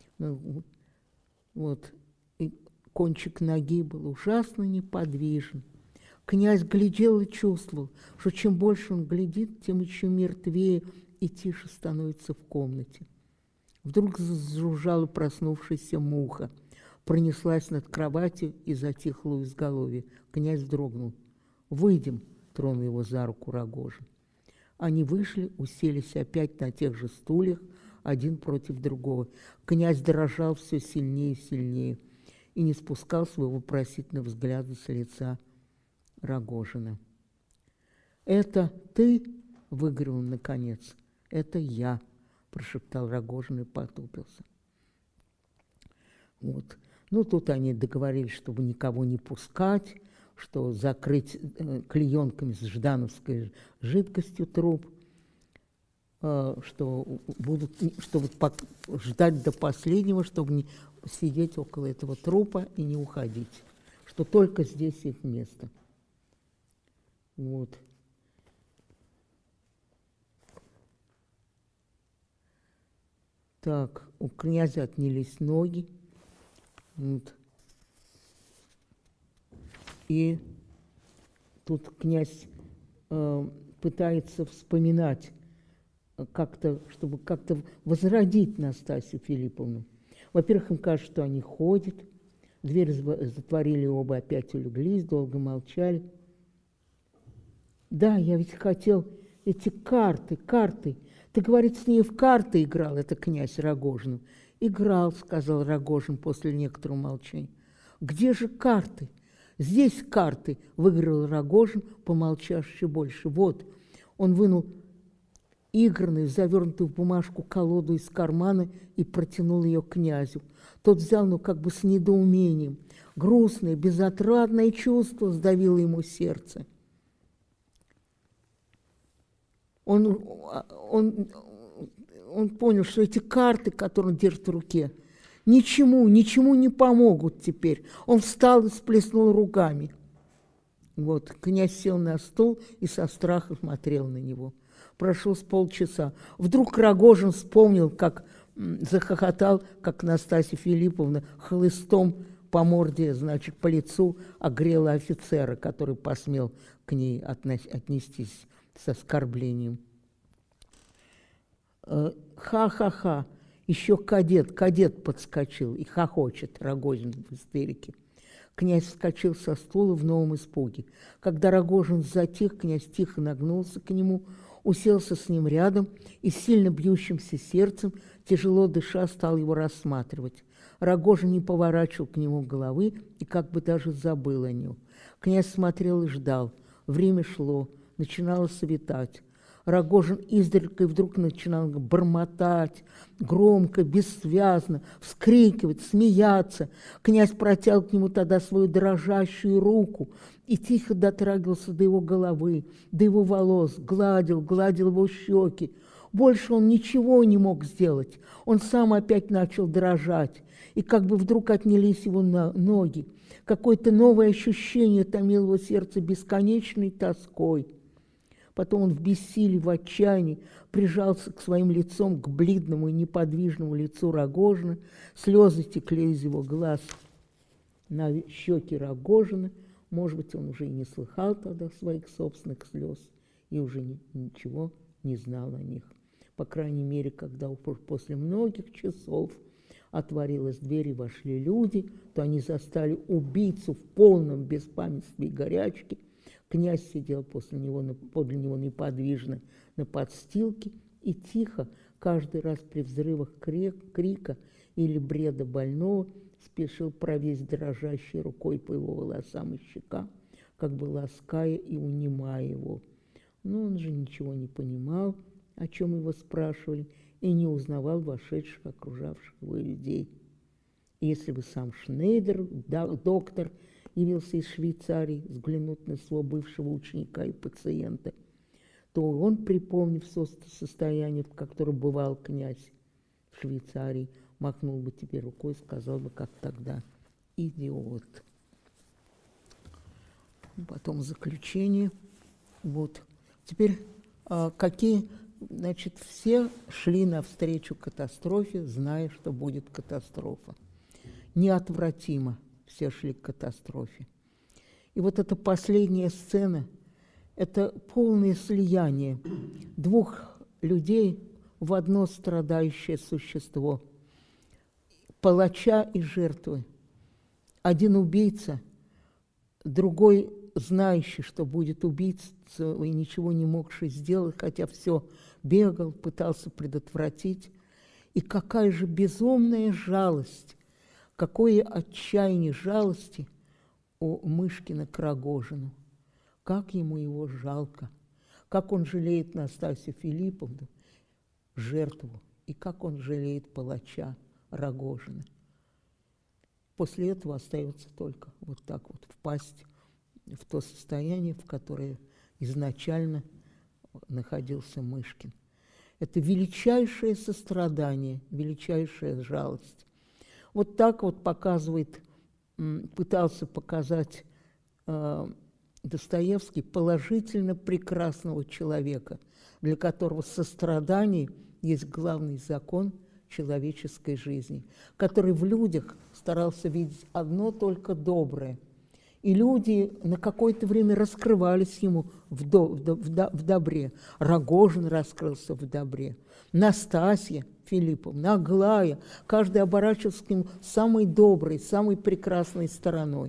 Вот. И кончик ноги был ужасно неподвижен. Князь глядел и чувствовал, что чем больше он глядит, тем еще мертвее и тише становится в комнате. Вдруг зажужжала проснувшаяся муха, пронеслась над кроватью и затихла у изголовья. Князь вздрогнул. «Выйдем», — тронул его за руку Рогожин. Они вышли, уселись опять на тех же стульях, один против другого. Князь дрожал все сильнее и сильнее и не спускал своего вопросительного взгляда с лица Рогожина. «Это ты?» — выговорил он наконец. «Это я», — прошептал Рогожин и потупился. Вот. Ну, тут они договорились, чтобы никого не пускать, что закрыть э, клеенками с ждановской жидкостью труп, э, что будут, что вот ждать до последнего, чтобы не сидеть около этого трупа и не уходить, что только здесь их место. Вот. Так, у князя отнялись ноги. Вот. И тут князь э, пытается вспоминать, как-то, чтобы как-то возродить Настасью Филипповну. Во-первых, им кажется, что они ходят. Дверь затворили, оба опять улеглись, долго молчали. Да, я ведь хотел эти карты, карты. Ты, говорит, с ней в карты играл, это князь Рогожин. Играл, сказал Рогожин после некоторого молчания. Где же карты? Здесь карты, выиграл Рогожин, помолчав еще больше. Вот, он вынул игранную, завернутую в бумажку колоду из кармана и протянул ее князю. Тот взял, ну, как бы с недоумением. Грустное, безотрадное чувство сдавило ему сердце. Он, он, он понял, что эти карты, которые он держит в руке, ничему, ничему не помогут теперь. Он встал и сплеснул руками. Вот, князь сел на стол и со страхом смотрел на него. Прошло с полчаса. Вдруг Рогожин вспомнил, как захохотал, как Настасья Филипповна хлыстом по морде, значит, по лицу огрела офицера, который посмел к ней отнестись с оскорблением. Ха-ха-ха, еще кадет, кадет подскочил и хохочет, Рогожин в истерике. Князь вскочил со стула в новом испуге. Когда Рогожин затих, князь тихо нагнулся к нему, уселся с ним рядом и с сильно бьющимся сердцем, тяжело дыша, стал его рассматривать. Рогожин не поворачивал к нему головы и как бы даже забыл о нем. Князь смотрел и ждал. Время шло, начинало светать. Рогожин издалека вдруг начинал бормотать, громко, бессвязно, вскрикивать, смеяться. Князь протял к нему тогда свою дрожащую руку и тихо дотрагивался до его головы, до его волос, гладил, гладил его щеки. Больше он ничего не мог сделать. Он сам опять начал дрожать, и как бы вдруг отнялись его ноги. Какое-то новое ощущение томило его сердце бесконечной тоской. Потом он в бессилии, в отчаянии прижался к своим лицом, к бледному и неподвижному лицу Рогожина. Слезы текли из его глаз на щеки Рогожина. Может быть, он уже и не слыхал тогда своих собственных слез и уже ни, ничего не знал о них. По крайней мере, когда после многих часов отворилась дверь и вошли люди, то они застали убийцу в полном беспамятстве и горячке. Князь сидел после него, подле него неподвижно на подстилке и тихо, каждый раз при взрывах крика или бреда больного, спешил провесть дрожащей рукой по его волосам и щекам, как бы лаская и унимая его. Но он же ничего не понимал, о чем его спрашивали, и не узнавал вошедших, окружавших его людей. И если бы сам Шнейдер, доктор, явился из Швейцарии взглянуть на своего бывшего ученика и пациента, то он, припомнив состояние, в котором бывал князь в Швейцарии, махнул бы теперь рукой и сказал бы, как тогда: идиот. Потом заключение. Вот. Теперь а, какие, значит, все шли навстречу катастрофе, зная, что будет катастрофа. Неотвратимо все шли к катастрофе. И вот эта последняя сцена – это полное слияние двух людей в одно страдающее существо. Палача и жертвы. Один убийца, другой знающий, что будет убийца, и ничего не могший сделать, хотя все бегал, пытался предотвратить. И какая же безумная жалость, какое отчаяние жалости у Мышкина к Рогожину. Как ему его жалко, как он жалеет Настасью Филипповну, жертву, и как он жалеет палача Рогожина. После этого остается только вот так вот впасть в то состояние, в которое изначально находился Мышкин. Это величайшее сострадание, величайшая жалость. Вот так вот показывает, пытался показать э, Достоевский положительно прекрасного человека, для которого сострадание есть главный закон человеческой жизни, который в людях старался видеть одно только доброе. И люди на какое-то время раскрывались ему в, до, в, до, в, до, в добре. Рогожин раскрылся в добре. Настасья Филипповна, Аглая, каждый оборачивался к нему самой доброй, самой прекрасной стороной.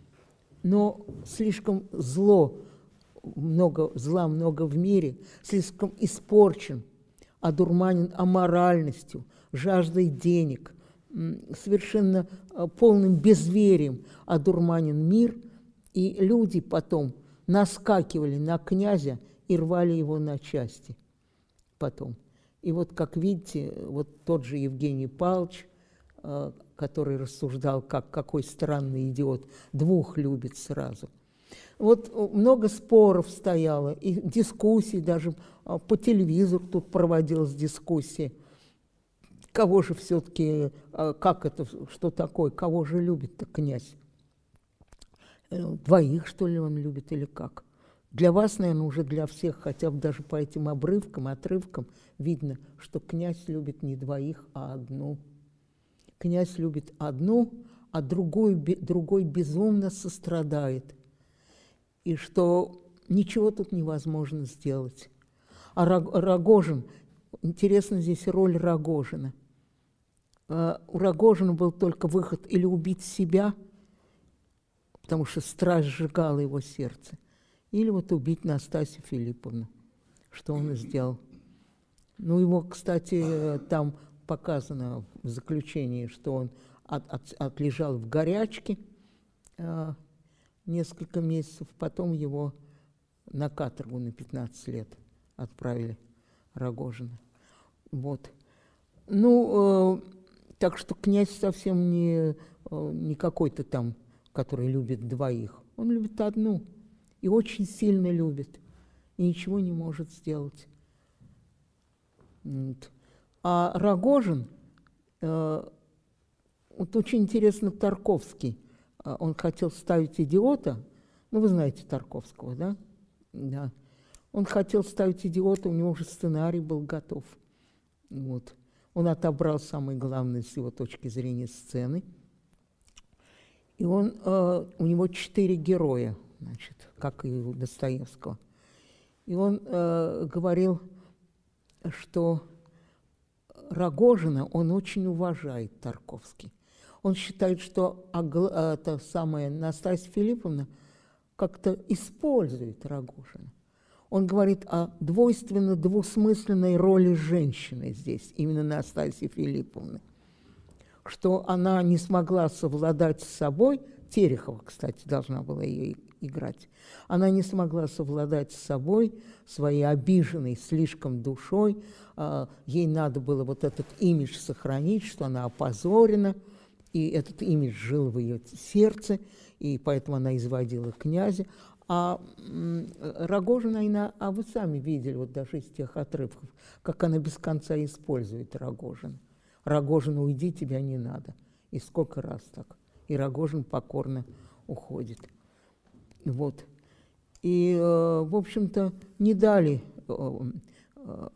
Но слишком зло, много, зла много в мире, слишком испорчен, одурманен аморальностью, жаждой денег, совершенно полным безверием одурманен мир, и люди потом наскакивали на князя и рвали его на части потом. И вот, как видите, вот тот же Евгений Павлович, который рассуждал, как какой странный идиот, двух любит сразу. Вот много споров стояло, и дискуссий, даже по телевизору тут проводилась дискуссия. Кого же все-таки, как это, что такое, кого же любит-то князь? Двоих, что ли, он любит или как? Для вас, наверное, уже для всех, хотя бы даже по этим обрывкам, отрывкам, видно, что князь любит не двоих, а одну. Князь любит одну, а другой, другой безумно сострадает. И что ничего тут невозможно сделать. А Рогожин, интересна здесь роль Рогожина. У Рогожина был только выход или убить себя, потому что страсть сжигала его сердце, или вот убить Настасью Филипповну, что он и сделал. Ну, его, кстати, там показано в заключении, что он от, от, отлежал в горячке э, несколько месяцев, потом его на каторгу на пятнадцать лет отправили, Рогожина. Вот. Ну, э, так что князь совсем не, э, не какой-то там, который любит двоих. Он любит одну и очень сильно любит, и ничего не может сделать. Вот. А Рогожин, э, вот очень интересно, Тарковский, э, он хотел ставить идиота, ну, вы знаете Тарковского, да? Да. Он хотел ставить идиота, у него уже сценарий был готов. Вот. Он отобрал самые главные с его точки зрения сцены. И он, э, у него четыре героя, значит, как и у Достоевского. И он э, говорил, что Рогожина он очень уважает, Тарковский. Он считает, что эта самая Настасья Филипповна как-то использует Рогожина. Он говорит о двойственно-двусмысленной роли женщины здесь, именно Настасьи Филипповны, что она не смогла совладать с собой, Терехова, кстати, должна была ее играть, она не смогла совладать с собой, своей обиженной слишком душой, ей надо было вот этот имидж сохранить, что она опозорена, и этот имидж жил в ее сердце, и поэтому она изводила князя. А Рогожина, она, а вы сами видели, вот даже из тех отрывков, как она без конца использует Рогожина. Рогожин, уйди, тебя не надо. И сколько раз так. И Рогожин покорно уходит. Вот. И, э, в общем-то, не дали, э, э,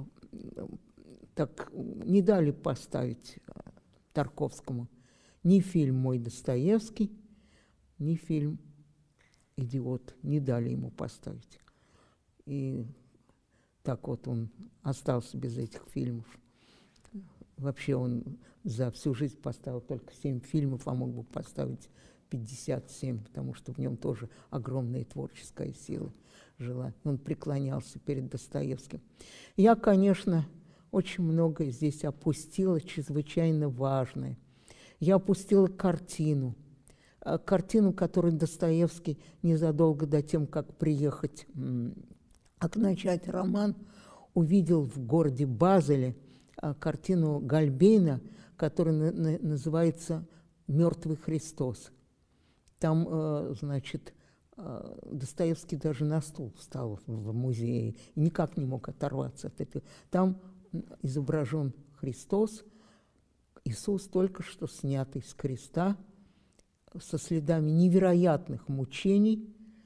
так, не дали поставить Тарковскому ни фильм «Мой Достоевский», ни фильм «Идиот», не дали ему поставить. И так вот он остался без этих фильмов. Вообще он за всю жизнь поставил только семь фильмов, а мог бы поставить пятьдесят семь, потому что в нем тоже огромная творческая сила жила. Он преклонялся перед Достоевским. Я, конечно, очень многое здесь опустила, чрезвычайно важное. Я опустила картину. Картину, которую Достоевский незадолго до тем, как приехать, как начать роман, увидел в городе Базеле картину Гальбейна, которая называется «Мертвый Христос». Там, значит, Достоевский даже на стул встал в музее и никак не мог оторваться от этого. Там изображен Христос, Иисус, только что снятый с креста, со следами невероятных мучений,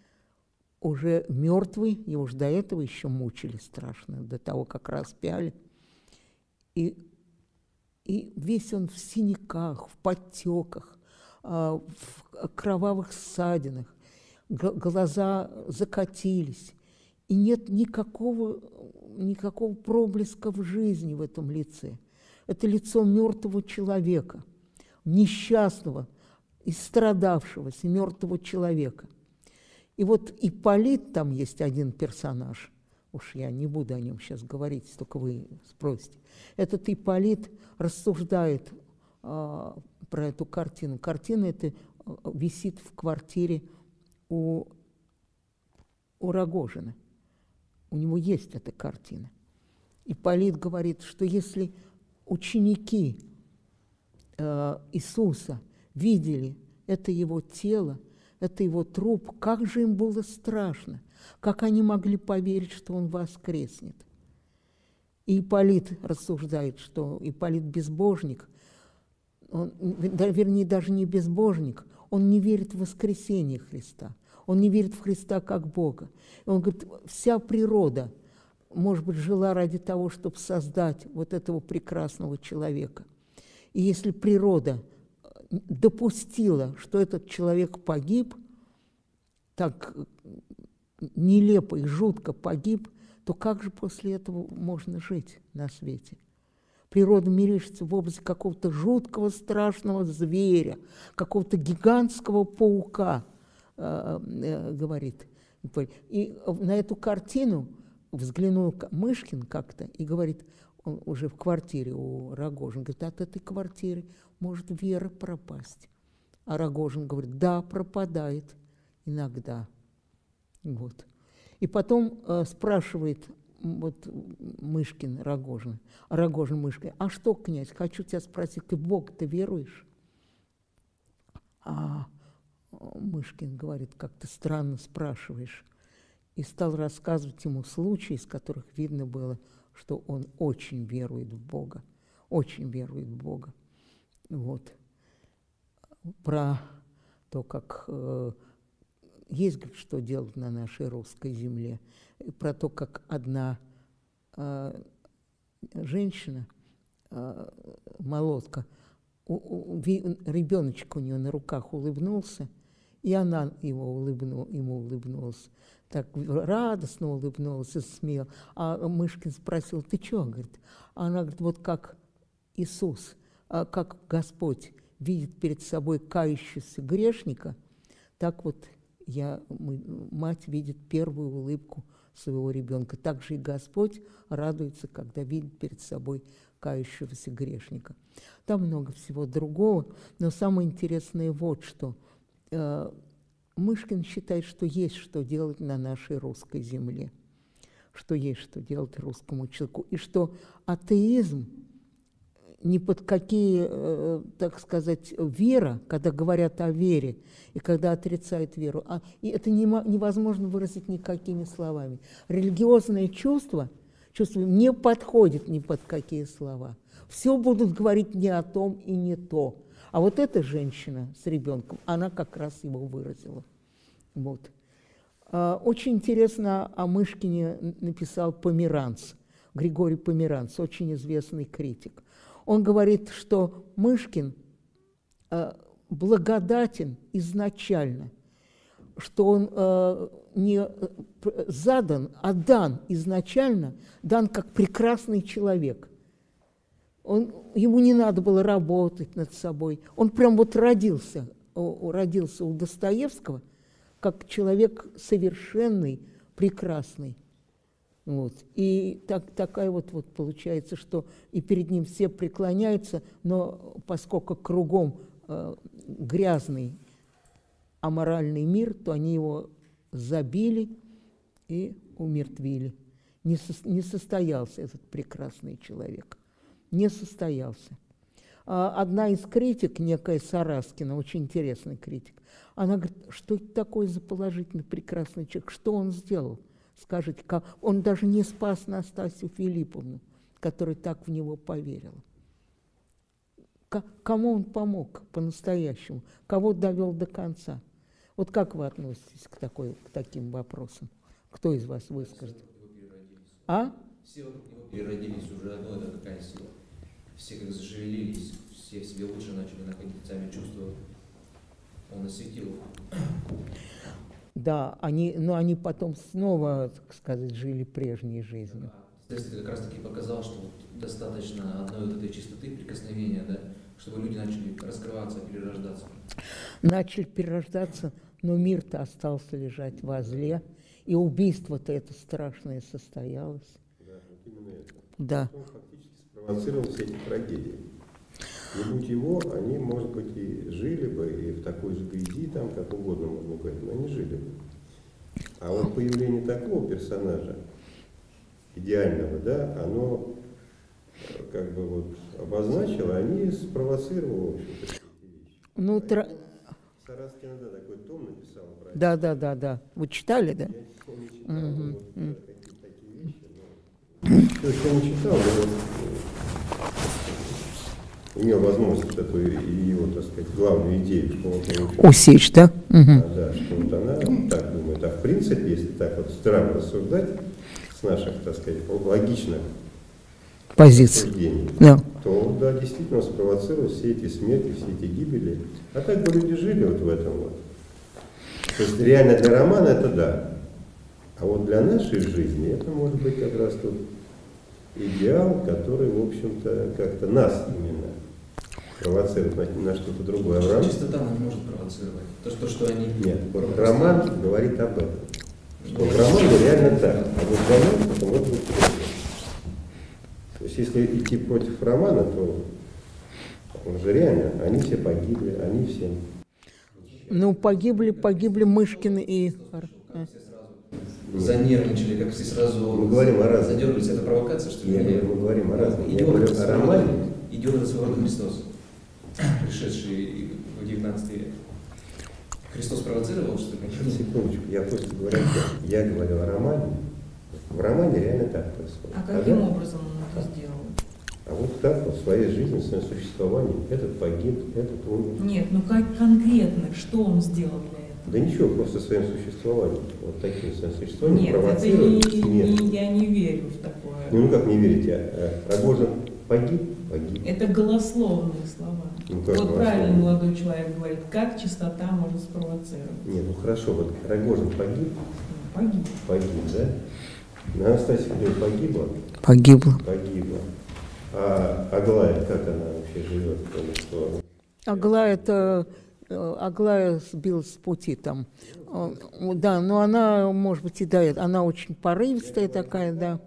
уже мертвый, его уже до этого еще мучили страшно, до того, как распяли. И, и весь он в синяках, в подтеках, в кровавых ссадинах, глаза закатились, и нет никакого, никакого проблеска в жизни в этом лице. Это лицо мертвого человека, несчастного, истрадавшегося мертвого человека. И вот Ипполит, там есть один персонаж, уж я не буду о нем сейчас говорить, только вы спросите. Этот Ипполит рассуждает а, про эту картину. Картина эта висит в квартире у, у Рогожина. У него есть эта картина. Ипполит говорит, что если ученики э, Иисуса видели это его тело, это его труп, как же им было страшно, как они могли поверить, что он воскреснет. И Ипполит рассуждает, что Ипполит безбожник, он, вернее, даже не безбожник, он не верит в воскресение Христа, Он не верит в Христа как Бога. И он говорит, вся природа, может быть, жила ради того, чтобы создать вот этого прекрасного человека. И если природа допустила, что этот человек погиб, так нелепо и жутко погиб, то как же после этого можно жить на свете? Природа мерещится в образе какого-то жуткого, страшного зверя, какого-то гигантского паука, э, э, говорит. И на эту картину взглянул Мышкин как-то и говорит, он уже в квартире у Рогожина, говорит, от этой квартиры может вера пропасть. А Рогожин говорит, да, пропадает иногда. Вот. И потом э, спрашивает вот Мышкин Рогожин, а Рогожин Мышкин, а что, князь, хочу тебя спросить, ты в Бога-то веруешь? А Мышкин говорит, как ты странно спрашиваешь. И стал рассказывать ему случаи, из которых видно было, что он очень верует в Бога, очень верует в Бога. Вот. Про то, как э, есть, говорит, что делать на нашей русской земле, и про то, как одна э, женщина, э, молодка, у, у, ребеночек у нее на руках улыбнулся, и она его улыбну, ему улыбнулась. Так радостно улыбнулась и смеял. А Мышкин спросил, ты чего? Говорит, а она говорит, вот как Иисус, как Господь видит перед собой кающегося грешника, так вот я, мы, мать видит первую улыбку своего ребенка. Так же и Господь радуется, когда видит перед собой кающегося грешника. Там много всего другого, но самое интересное вот что. Мышкин считает, что есть что делать на нашей русской земле, что есть что делать русскому человеку, и что атеизм ни под какие, э, так сказать, вера, когда говорят о вере и когда отрицают веру, а, и это не, невозможно выразить никакими словами. Религиозное чувство, чувство не подходит ни под какие слова. Все будут говорить не о том и не то. А вот эта женщина с ребенком, она как раз его выразила. Вот. Очень интересно о Мышкине написал Померанц, Григорий Померанц, очень известный критик. Он говорит, что Мышкин благодатен изначально, что он не задан, а дан изначально, дан как прекрасный человек. Он, ему не надо было работать над собой. Он прям вот родился, родился у Достоевского, как человек совершенный, прекрасный. Вот. И так, такая вот, вот получается, что и перед ним все преклоняются, но поскольку кругом э, грязный, аморальный мир, то они его забили и умертвили. Не, со, не состоялся этот прекрасный человек. Не состоялся. Одна из критик, некая Сараскина, очень интересный критик, она говорит, что это такое за положительный прекрасный человек, что он сделал? Скажите, как... он даже не спас Настасью Филипповну, которая так в него поверила. К кому он помог по-настоящему? Кого довел до конца? Вот как вы относитесь к, такой, к таким вопросам? Кто из вас выскажет? А? Все вокруг него переродились уже одно, это какая сила. Все как зашевелились, все в себе лучше начали находить, сами чувствовать. Он осветил. Да, они, но они потом снова, так сказать, жили прежней жизнью. Да. Ты как раз таки показал, что вот достаточно одной вот этой чистоты, прикосновения, да, чтобы люди начали раскрываться, перерождаться. Начали перерождаться, но мир-то остался лежать возле, и убийство-то это страшное состоялось. Да, вот именно это. Да. Он фактически спровоцировал все эти трагедии. Не будь его, они, может быть, и жили бы, и в такой же грязи, там, как угодно можно говорить, но они жили бы. А вот появление такого персонажа, идеального, да, оно как бы вот обозначило, они спровоцировало, в общем-то, эти вещи. Ну, тра... Сараскина, да, такой том написала про это. Да, да, да, да. Вы читали, да? Я не читал, Угу. вот, да, какие-то такие вещи, но... То, что не читал, но... имел возможность эту ее, так сказать, главную идею, что вот, усечь, да? Угу. А, да, что вот она так думает. А в принципе, если так вот здраво рассуждать с наших, так сказать, логичных позиций, рассуждений, да. то да, действительно спровоцировал все эти смерти, все эти гибели. А так бы люди жили вот в этом вот. То есть реально для романа это да. А вот для нашей жизни это может быть как раз тот идеал, который, в общем-то, как-то нас именно провоцирует на, на что-то другое. Что Роман... чистота нас может провоцировать? То, что, что они... Нет, вот роман говорит об этом. Что в романе реально так, а вот роман это может быть другое. То есть если идти против романа, то он же реально, они все погибли, они все... Ну, погибли, погибли Мышкин и... Занервничали, как все сразу мы говорим о разном. задергались. Это провокация, что ли? Я говорю, мы говорим о разном. Я Идиот, говорю это о своего романе. рода- идиот это своего рода Христос, пришедший в девятнадцатый век. Христос провоцировал, что ли? Секундочку, я просто говорю, что я говорю о романе. В романе реально так происходит. А каким да? образом он это сделал? А вот так вот в своей жизни, в своем существовании, этот погиб, этот умер. Нет, ну как конкретно, что он сделал для этого? Да ничего, просто своим существованием. Вот таким своим существованием Нет, это провоцирует не, смерть. не- я не верю в такое. Ну как не верите, а, а Рогожин погиб? Погиб. Это голословные слова. Ну, как Вот голословные? правильно молодой человек говорит, как чистота может спровоцировать. Нет, ну хорошо, вот Рогожин погиб? Ну, погиб. Погиб, да? Анастасия Филипповна погибла? Погибла. Погибла. А Аглая, как она вообще живет? Потому что... Аглая, это, э, Аглая сбилась с пути там. Э, Да, но она, может быть, и да, она очень порывистая такая, да.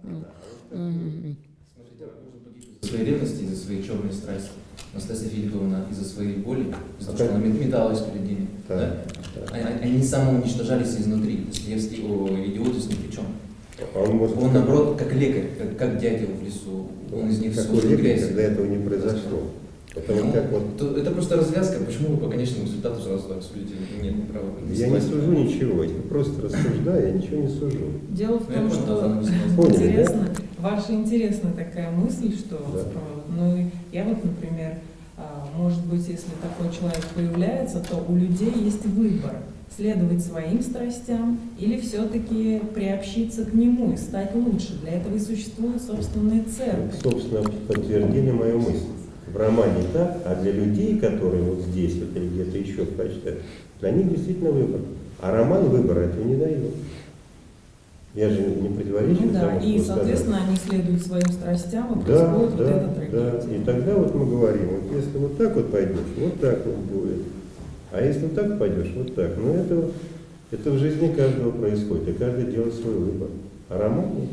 М. Из-за своей ревности, из-за своей черной страсти. Анастасия Филипповна из-за своей боли, из-за А того, что как? она металась перед ними. Да, Да? да. Они, они самоуничтожались изнутри. Достоевский, о, идиот здесь ни при чем. А он может... Он, наоборот, как лекарь, как, как дядя в лесу. Он из них Какой всю лекарь, грязь. когда этого не произошло? Потому Ну, как вот... то- это просто развязка. Почему вы по конечному результату сразу так судите? Нет, не право. Я не сужу ничего, я просто рассуждаю, я ничего не сужу. Дело в Ну, я том, понял, что да, да, Поняли, интересно, ваша интересная такая мысль, что Да. справа- ну, и я вот, например, а, может быть, если такой человек появляется, то у людей есть выбор следовать своим страстям или все-таки приобщиться к нему и стать лучше. Для этого и существует собственная церковь. Собственно, подтвердили мою мысль. В романе так, а для людей, которые вот здесь вот, или где-то еще прочитают, для них действительно выбор. А роман выбора этого не дает. Я же не противоречу Ну да, тому, и, что соответственно, они следуют своим страстям, и да, происходит вот да, эта да. трагедия. И тогда вот мы говорим, вот если вот так вот пойдешь, вот так вот будет. А если вот так пойдешь, вот так. Ну это, это в жизни каждого происходит, и каждый делает свой выбор. А роман нет.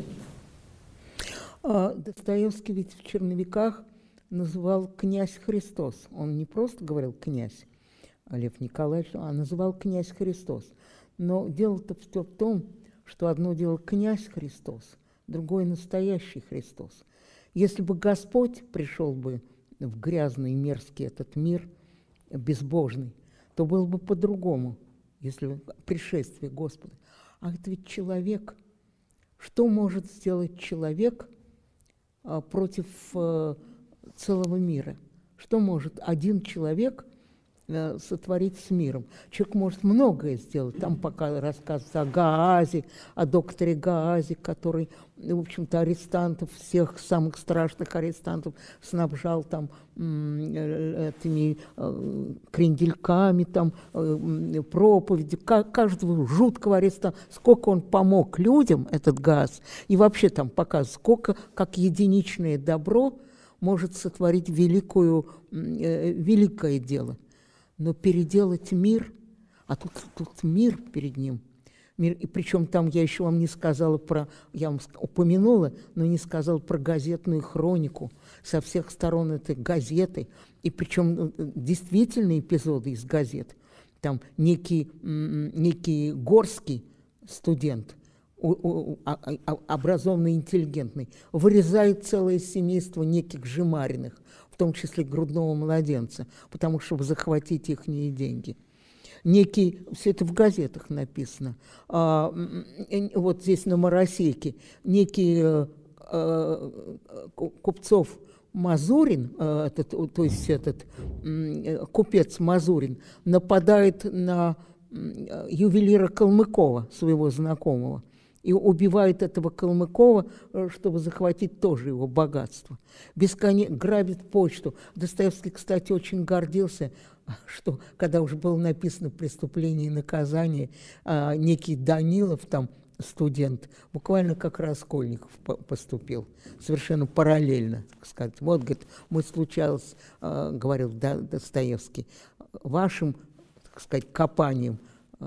А Достоевский ведь в «Черновиках» называл «князь Христос». Он не просто говорил «князь» Лев Николаевич, а называл «князь Христос». Но дело-то все в том, что одно дело князь Христос, другое настоящий Христос. Если бы Господь пришел бы в грязный, мерзкий этот мир, безбожный, то было бы по-другому, если пришествие Господа. А это ведь человек. Что может сделать человек а, против а, целого мира? Что может один человек а, сотворить с миром? Человек может многое сделать. Там пока рассказывается о Гаазе, о докторе Гаазе, который, в общем-то, арестантов, всех самых страшных арестантов снабжал там этими э, крендельками, там, э, проповеди, каждого жуткого арестанта, сколько он помог людям, этот Гаас, и вообще там показывает, сколько, как единичное добро может сотворить великую, э, великое дело. Но переделать мир, а тут, тут мир перед ним, мир, и причем там я еще вам не сказала про, я вам упомянула, но не сказала про газетную хронику. Со всех сторон этой газеты, и причем действительные эпизоды из газет. Там некий, некий горский студент, образованный, интеллигентный, вырезает целое семейство неких Жемариных, в том числе грудного младенца, потому что, чтобы захватить их деньги. Некий, все это в газетах написано, а, вот здесь на Моросейке, некий а, Купцов Мазурин, этот, то есть этот купец Мазурин, нападает на ювелира Калмыкова, своего знакомого, и убивает этого Калмыкова, чтобы захватить тоже его богатство. Бесконечно грабит почту. Достоевский, кстати, очень гордился, что когда уже было написано «Преступление и наказание», некий Данилов, там студент, буквально как Раскольников поступил, совершенно параллельно, так сказать. Вот, говорит, мы случалось, говорил Достоевский, вашим, так сказать, копанием,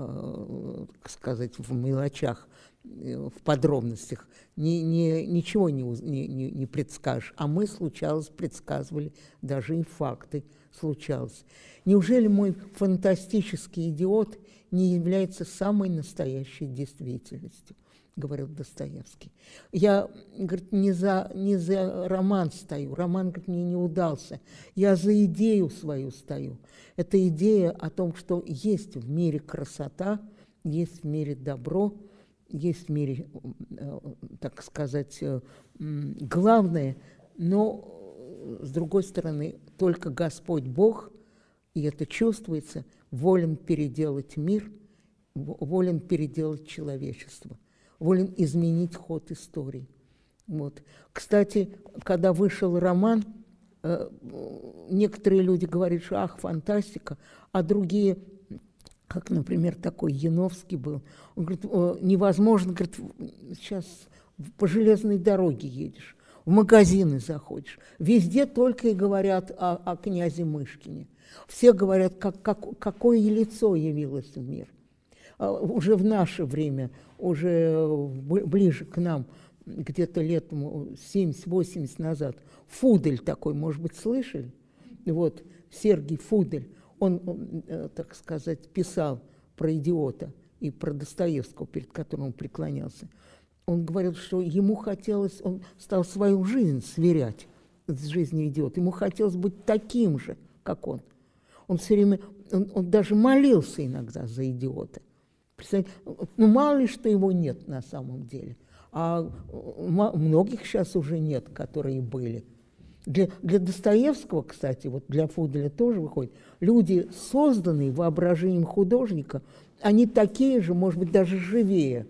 так сказать, в мелочах, в подробностях, ни, ни, ничего не, не, не предскажешь. А мы, случалось, предсказывали даже и факты, случалось. Неужели мой фантастический идиот не является самой настоящей действительностью, говорил Достоевский. Я, говорит, не за, не за роман стою, роман, говорит, мне не удался, я за идею свою стою. Это идея о том, что есть в мире красота, есть в мире добро, есть в мире, так сказать, главное, но, с другой стороны, только Господь Бог, и это чувствуется, волен переделать мир, волен переделать человечество, волен изменить ход истории. Вот. Кстати, когда вышел роман, некоторые люди говорят, что ах, фантастика, а другие, как, например, такой Яновский был, он говорит, невозможно, говорит, сейчас по железной дороге едешь, в магазины заходишь, везде только и говорят о, о князе Мышкине. Все говорят, как, как, какое лицо явилось в мир. Уже в наше время, уже ближе к нам, где-то лет семьдесят-восемьдесят назад, Фудель такой, может быть, слышали? Вот, Сергий Фудель, он, он, так сказать, писал про идиота и про Достоевского, перед которым он преклонялся. Он говорил, что ему хотелось, он стал свою жизнь сверять с жизнью идиота. Ему хотелось быть таким же, как он. Он все время, он, он даже молился иногда за идиота. Представляете, ну мало ли, что его нет на самом деле. А многих сейчас уже нет, которые были. Для, для Достоевского, кстати, вот для Фуделя тоже выходит, люди, созданные воображением художника, они такие же, может быть, даже живее,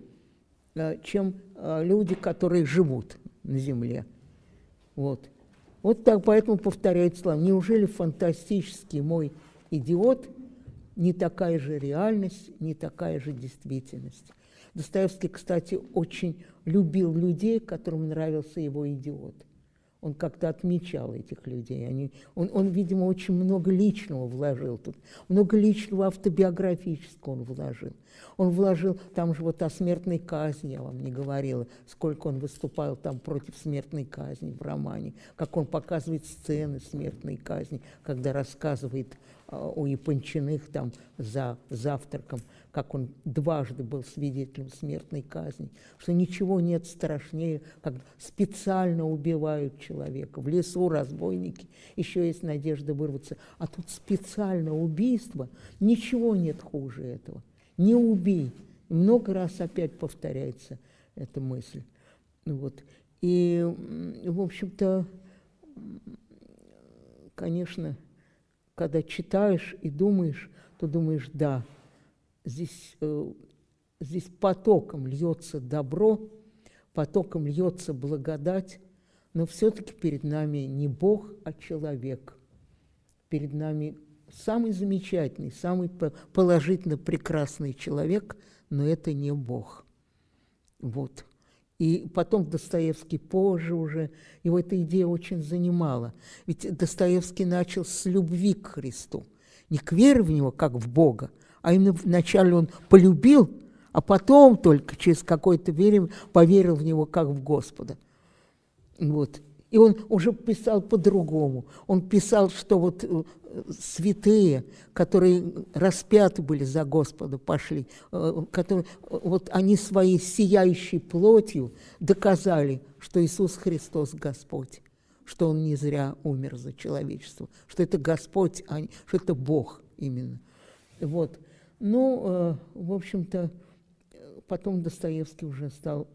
чем люди, которые живут на земле. Вот. Вот так, поэтому повторяет слова. Неужели фантастический мой идиот не такая же реальность, не такая же действительность? Достоевский, кстати, очень любил людей, которым нравился его идиот. Он как-то отмечал этих людей. Они, он, он, видимо, очень много личного вложил тут. Много личного автобиографического он вложил. Он вложил, там же вот о смертной казни, я вам не говорила, сколько он выступал там против смертной казни в романе, как он показывает сцены смертной казни, когда рассказывает о Япончиных там за завтраком, как он дважды был свидетелем смертной казни, что ничего нет страшнее, как специально убивают человека. В лесу разбойники, еще есть надежда вырваться. А тут специально убийство, ничего нет хуже этого. Не убей. Много раз опять повторяется эта мысль. Вот. И, в общем-то, конечно, когда читаешь и думаешь, то думаешь, да, здесь, э, здесь потоком льется добро, потоком льется благодать, но все-таки перед нами не Бог, а человек. Перед нами самый замечательный, самый положительно прекрасный человек, но это не Бог. Вот. И потом Достоевский позже уже, его эта идея очень занимала. Ведь Достоевский начал с любви к Христу. Не к вере в Него, как в Бога, а именно вначале он полюбил, а потом только через какое-то время поверил в Него, как в Господа. Вот. И он уже писал по-другому. Он писал, что вот святые, которые распяты были за Господа, пошли, которые, вот они своей сияющей плотью доказали, что Иисус Христос Господь, что Он не зря умер за человечество, что это Господь, а не, что это Бог именно. Вот. Ну, в общем-то, потом Достоевский уже стал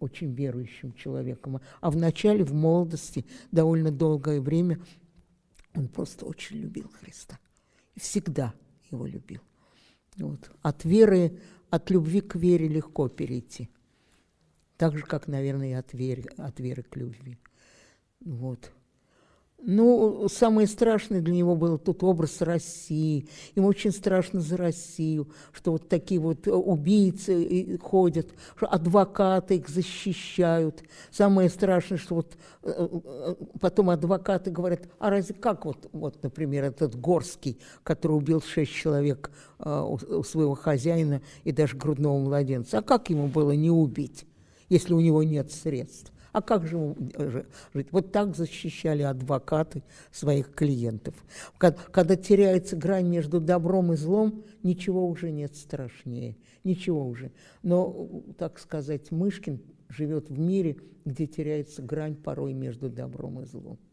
очень верующим человеком. А вначале, в молодости, довольно долгое время, он просто очень любил Христа. И всегда его любил. Вот. От веры, от любви к вере легко перейти. Так же, как, наверное, и от веры, от веры к любви. Вот. Ну, самое страшное для него был тут образ России. Ему очень страшно за Россию, что вот такие вот убийцы ходят, что адвокаты их защищают. Самое страшное, что вот потом адвокаты говорят, а разве как вот, вот например, этот Горский, который убил шесть человек у своего хозяина и даже грудного младенца, а как ему было не убить, если у него нет средств? А как же ему жить? Вот так защищали адвокаты своих клиентов. Когда, когда теряется грань между добром и злом, ничего уже нет страшнее. Ничего уже. Но, так сказать, Мышкин живет в мире, где теряется грань порой между добром и злом.